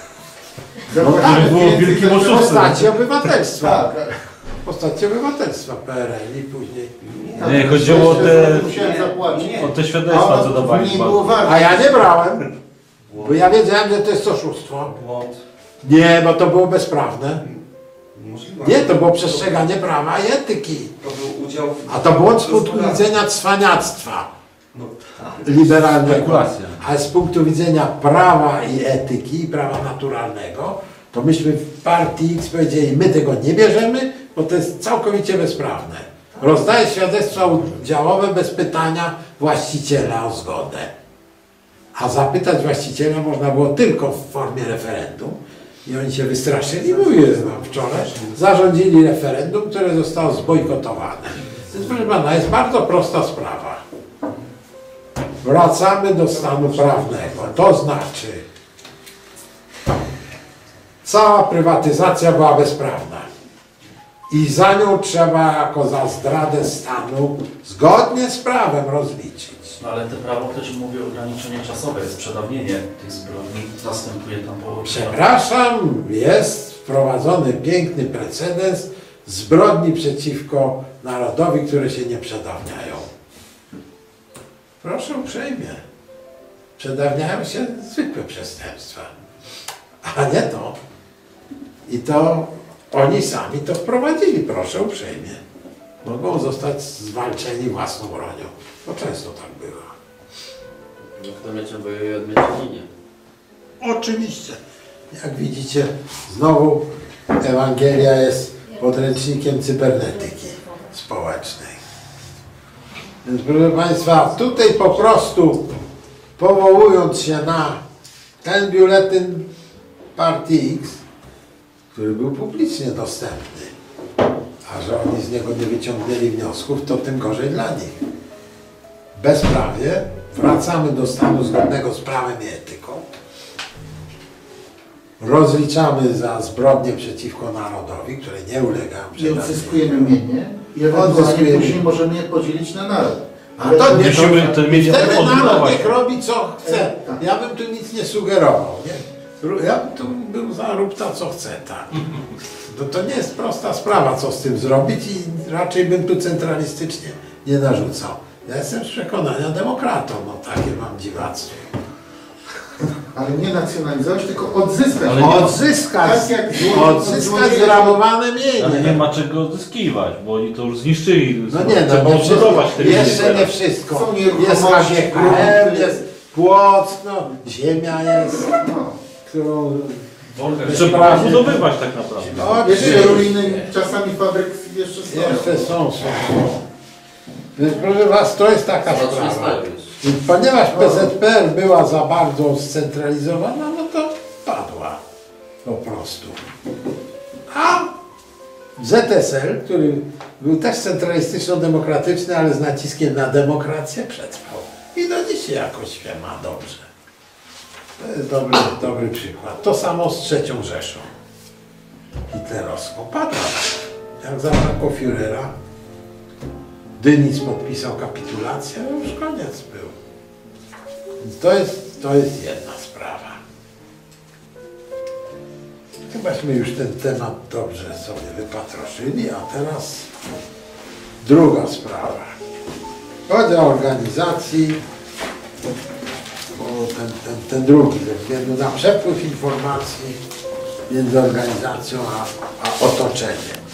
No tak, było Więcej wielkim za- w oszustwem. postaci obywatelstwa. Tak. W postaci obywatelstwa P R L i później. Nie, chodziło o te- Musiałem zapłacić. O te świadectwa, co A dawali. nie było warte. A ja nie brałem, bo ja wiedziałem, że to jest oszustwo. Błąd. Nie, bo to było bezprawne. Możliwe. Nie, to było przestrzeganie prawa i etyki. To był udział w... A to błąd z punktu widzenia cwaniactwa No tak. liberalnego. Spekulacja. Ale z punktu widzenia prawa i etyki, i prawa naturalnego, to myśmy w partii X powiedzieli, my tego nie bierzemy, bo to jest całkowicie bezprawne. Rozdaje świadectwa udziałowe bez pytania właściciela o zgodę. A zapytać właściciela można było tylko w formie referendum. I oni się wystraszyli, mówiłem wam wczoraj, zarządzili referendum, które zostało zbojkotowane. Więc proszę pana, jest bardzo prosta sprawa. Wracamy do stanu prawnego. To znaczy, cała prywatyzacja była bezprawna. I za nią trzeba jako za zdradę stanu zgodnie z prawem rozliczyć. No ale te prawo też mówi o ograniczenie czasowe, jest przedawnienie tych zbrodni, następuje tam po... Przepraszam, jest wprowadzony piękny precedens zbrodni przeciwko narodowi, które się nie przedawniają. Proszę uprzejmie. Przedawniają się zwykłe przestępstwa, a nie to. I to oni sami to wprowadzili, proszę uprzejmie. Mogą zostać zwalczeni własną bronią, bo często tak bywa. No, kto mieczem wojuje, od miecza ginie. Oczywiście. Jak widzicie, znowu Ewangelia jest podręcznikiem cybernetyki społecznej. Więc proszę Państwa, tutaj po prostu powołując się na ten biuletyn partii X, który był publicznie dostępny, a że oni z niego nie wyciągnęli wniosków, to tym gorzej dla nich. Bezprawie wracamy do stanu zgodnego z prawem i etyką. Rozliczamy za zbrodnie przeciwko narodowi, które nie ulegają I przedawnieniu. odzyskujemy mienie i ewentualnie Odzyskujemy. później możemy je podzielić na naród. A to nie, Musimy to, te mienia wtedy naród odbudować. niech robi co chce. Tak. Ja bym tu nic nie sugerował. Nie? Ró- Ja bym tu był za rób ta co chce. Tak. To, to nie jest prosta sprawa, co z tym zrobić i raczej bym tu centralistycznie nie narzucał. Ja jestem z przekonania demokratą, no takie mam dziwactwo. Ale nie nacjonalizować, tylko odzyskać. Ale nie- Odzyskać, Tak jak zło- odzyskać złodzieje- zrabowane Ale nie mienie. ma czego odzyskiwać, bo oni to już zniszczyli. No nie, no Trzeba nie odbudować te wszystko, mienie jeszcze nie teraz. wszystko. Są Jest nieruchomości, K G K M, grunty. jest płoc, no, ziemia jest, No. którą... Trzeba budowywać tak naprawdę. O, Jeszcze ruiny czasami fabryk jeszcze stoją. Jeszcze są, są, są. Więc proszę Was, to jest taka Zobaczmy sprawa. stoją jeszcze. I ponieważ P Z P R była za bardzo scentralizowana, no to padła po prostu. A Z S L, który był też centralistyczno-demokratyczny, ale z naciskiem na demokrację, przetrwał. I do dziś się jakoś się ma dobrze. To jest dobry, dobry przykład. To samo z trzecią Rzeszą hitlerowską. Padła. Jak zabrakło Führera, Dönitz podpisał kapitulację, już koniec był. Więc to jest, to jest jedna sprawa. Chybaśmy już ten temat dobrze sobie wypatroszyli, a teraz druga sprawa. Chodzi o organizacji, o ten, ten, ten drugi, ze względu na przepływ informacji między organizacją a, a otoczeniem.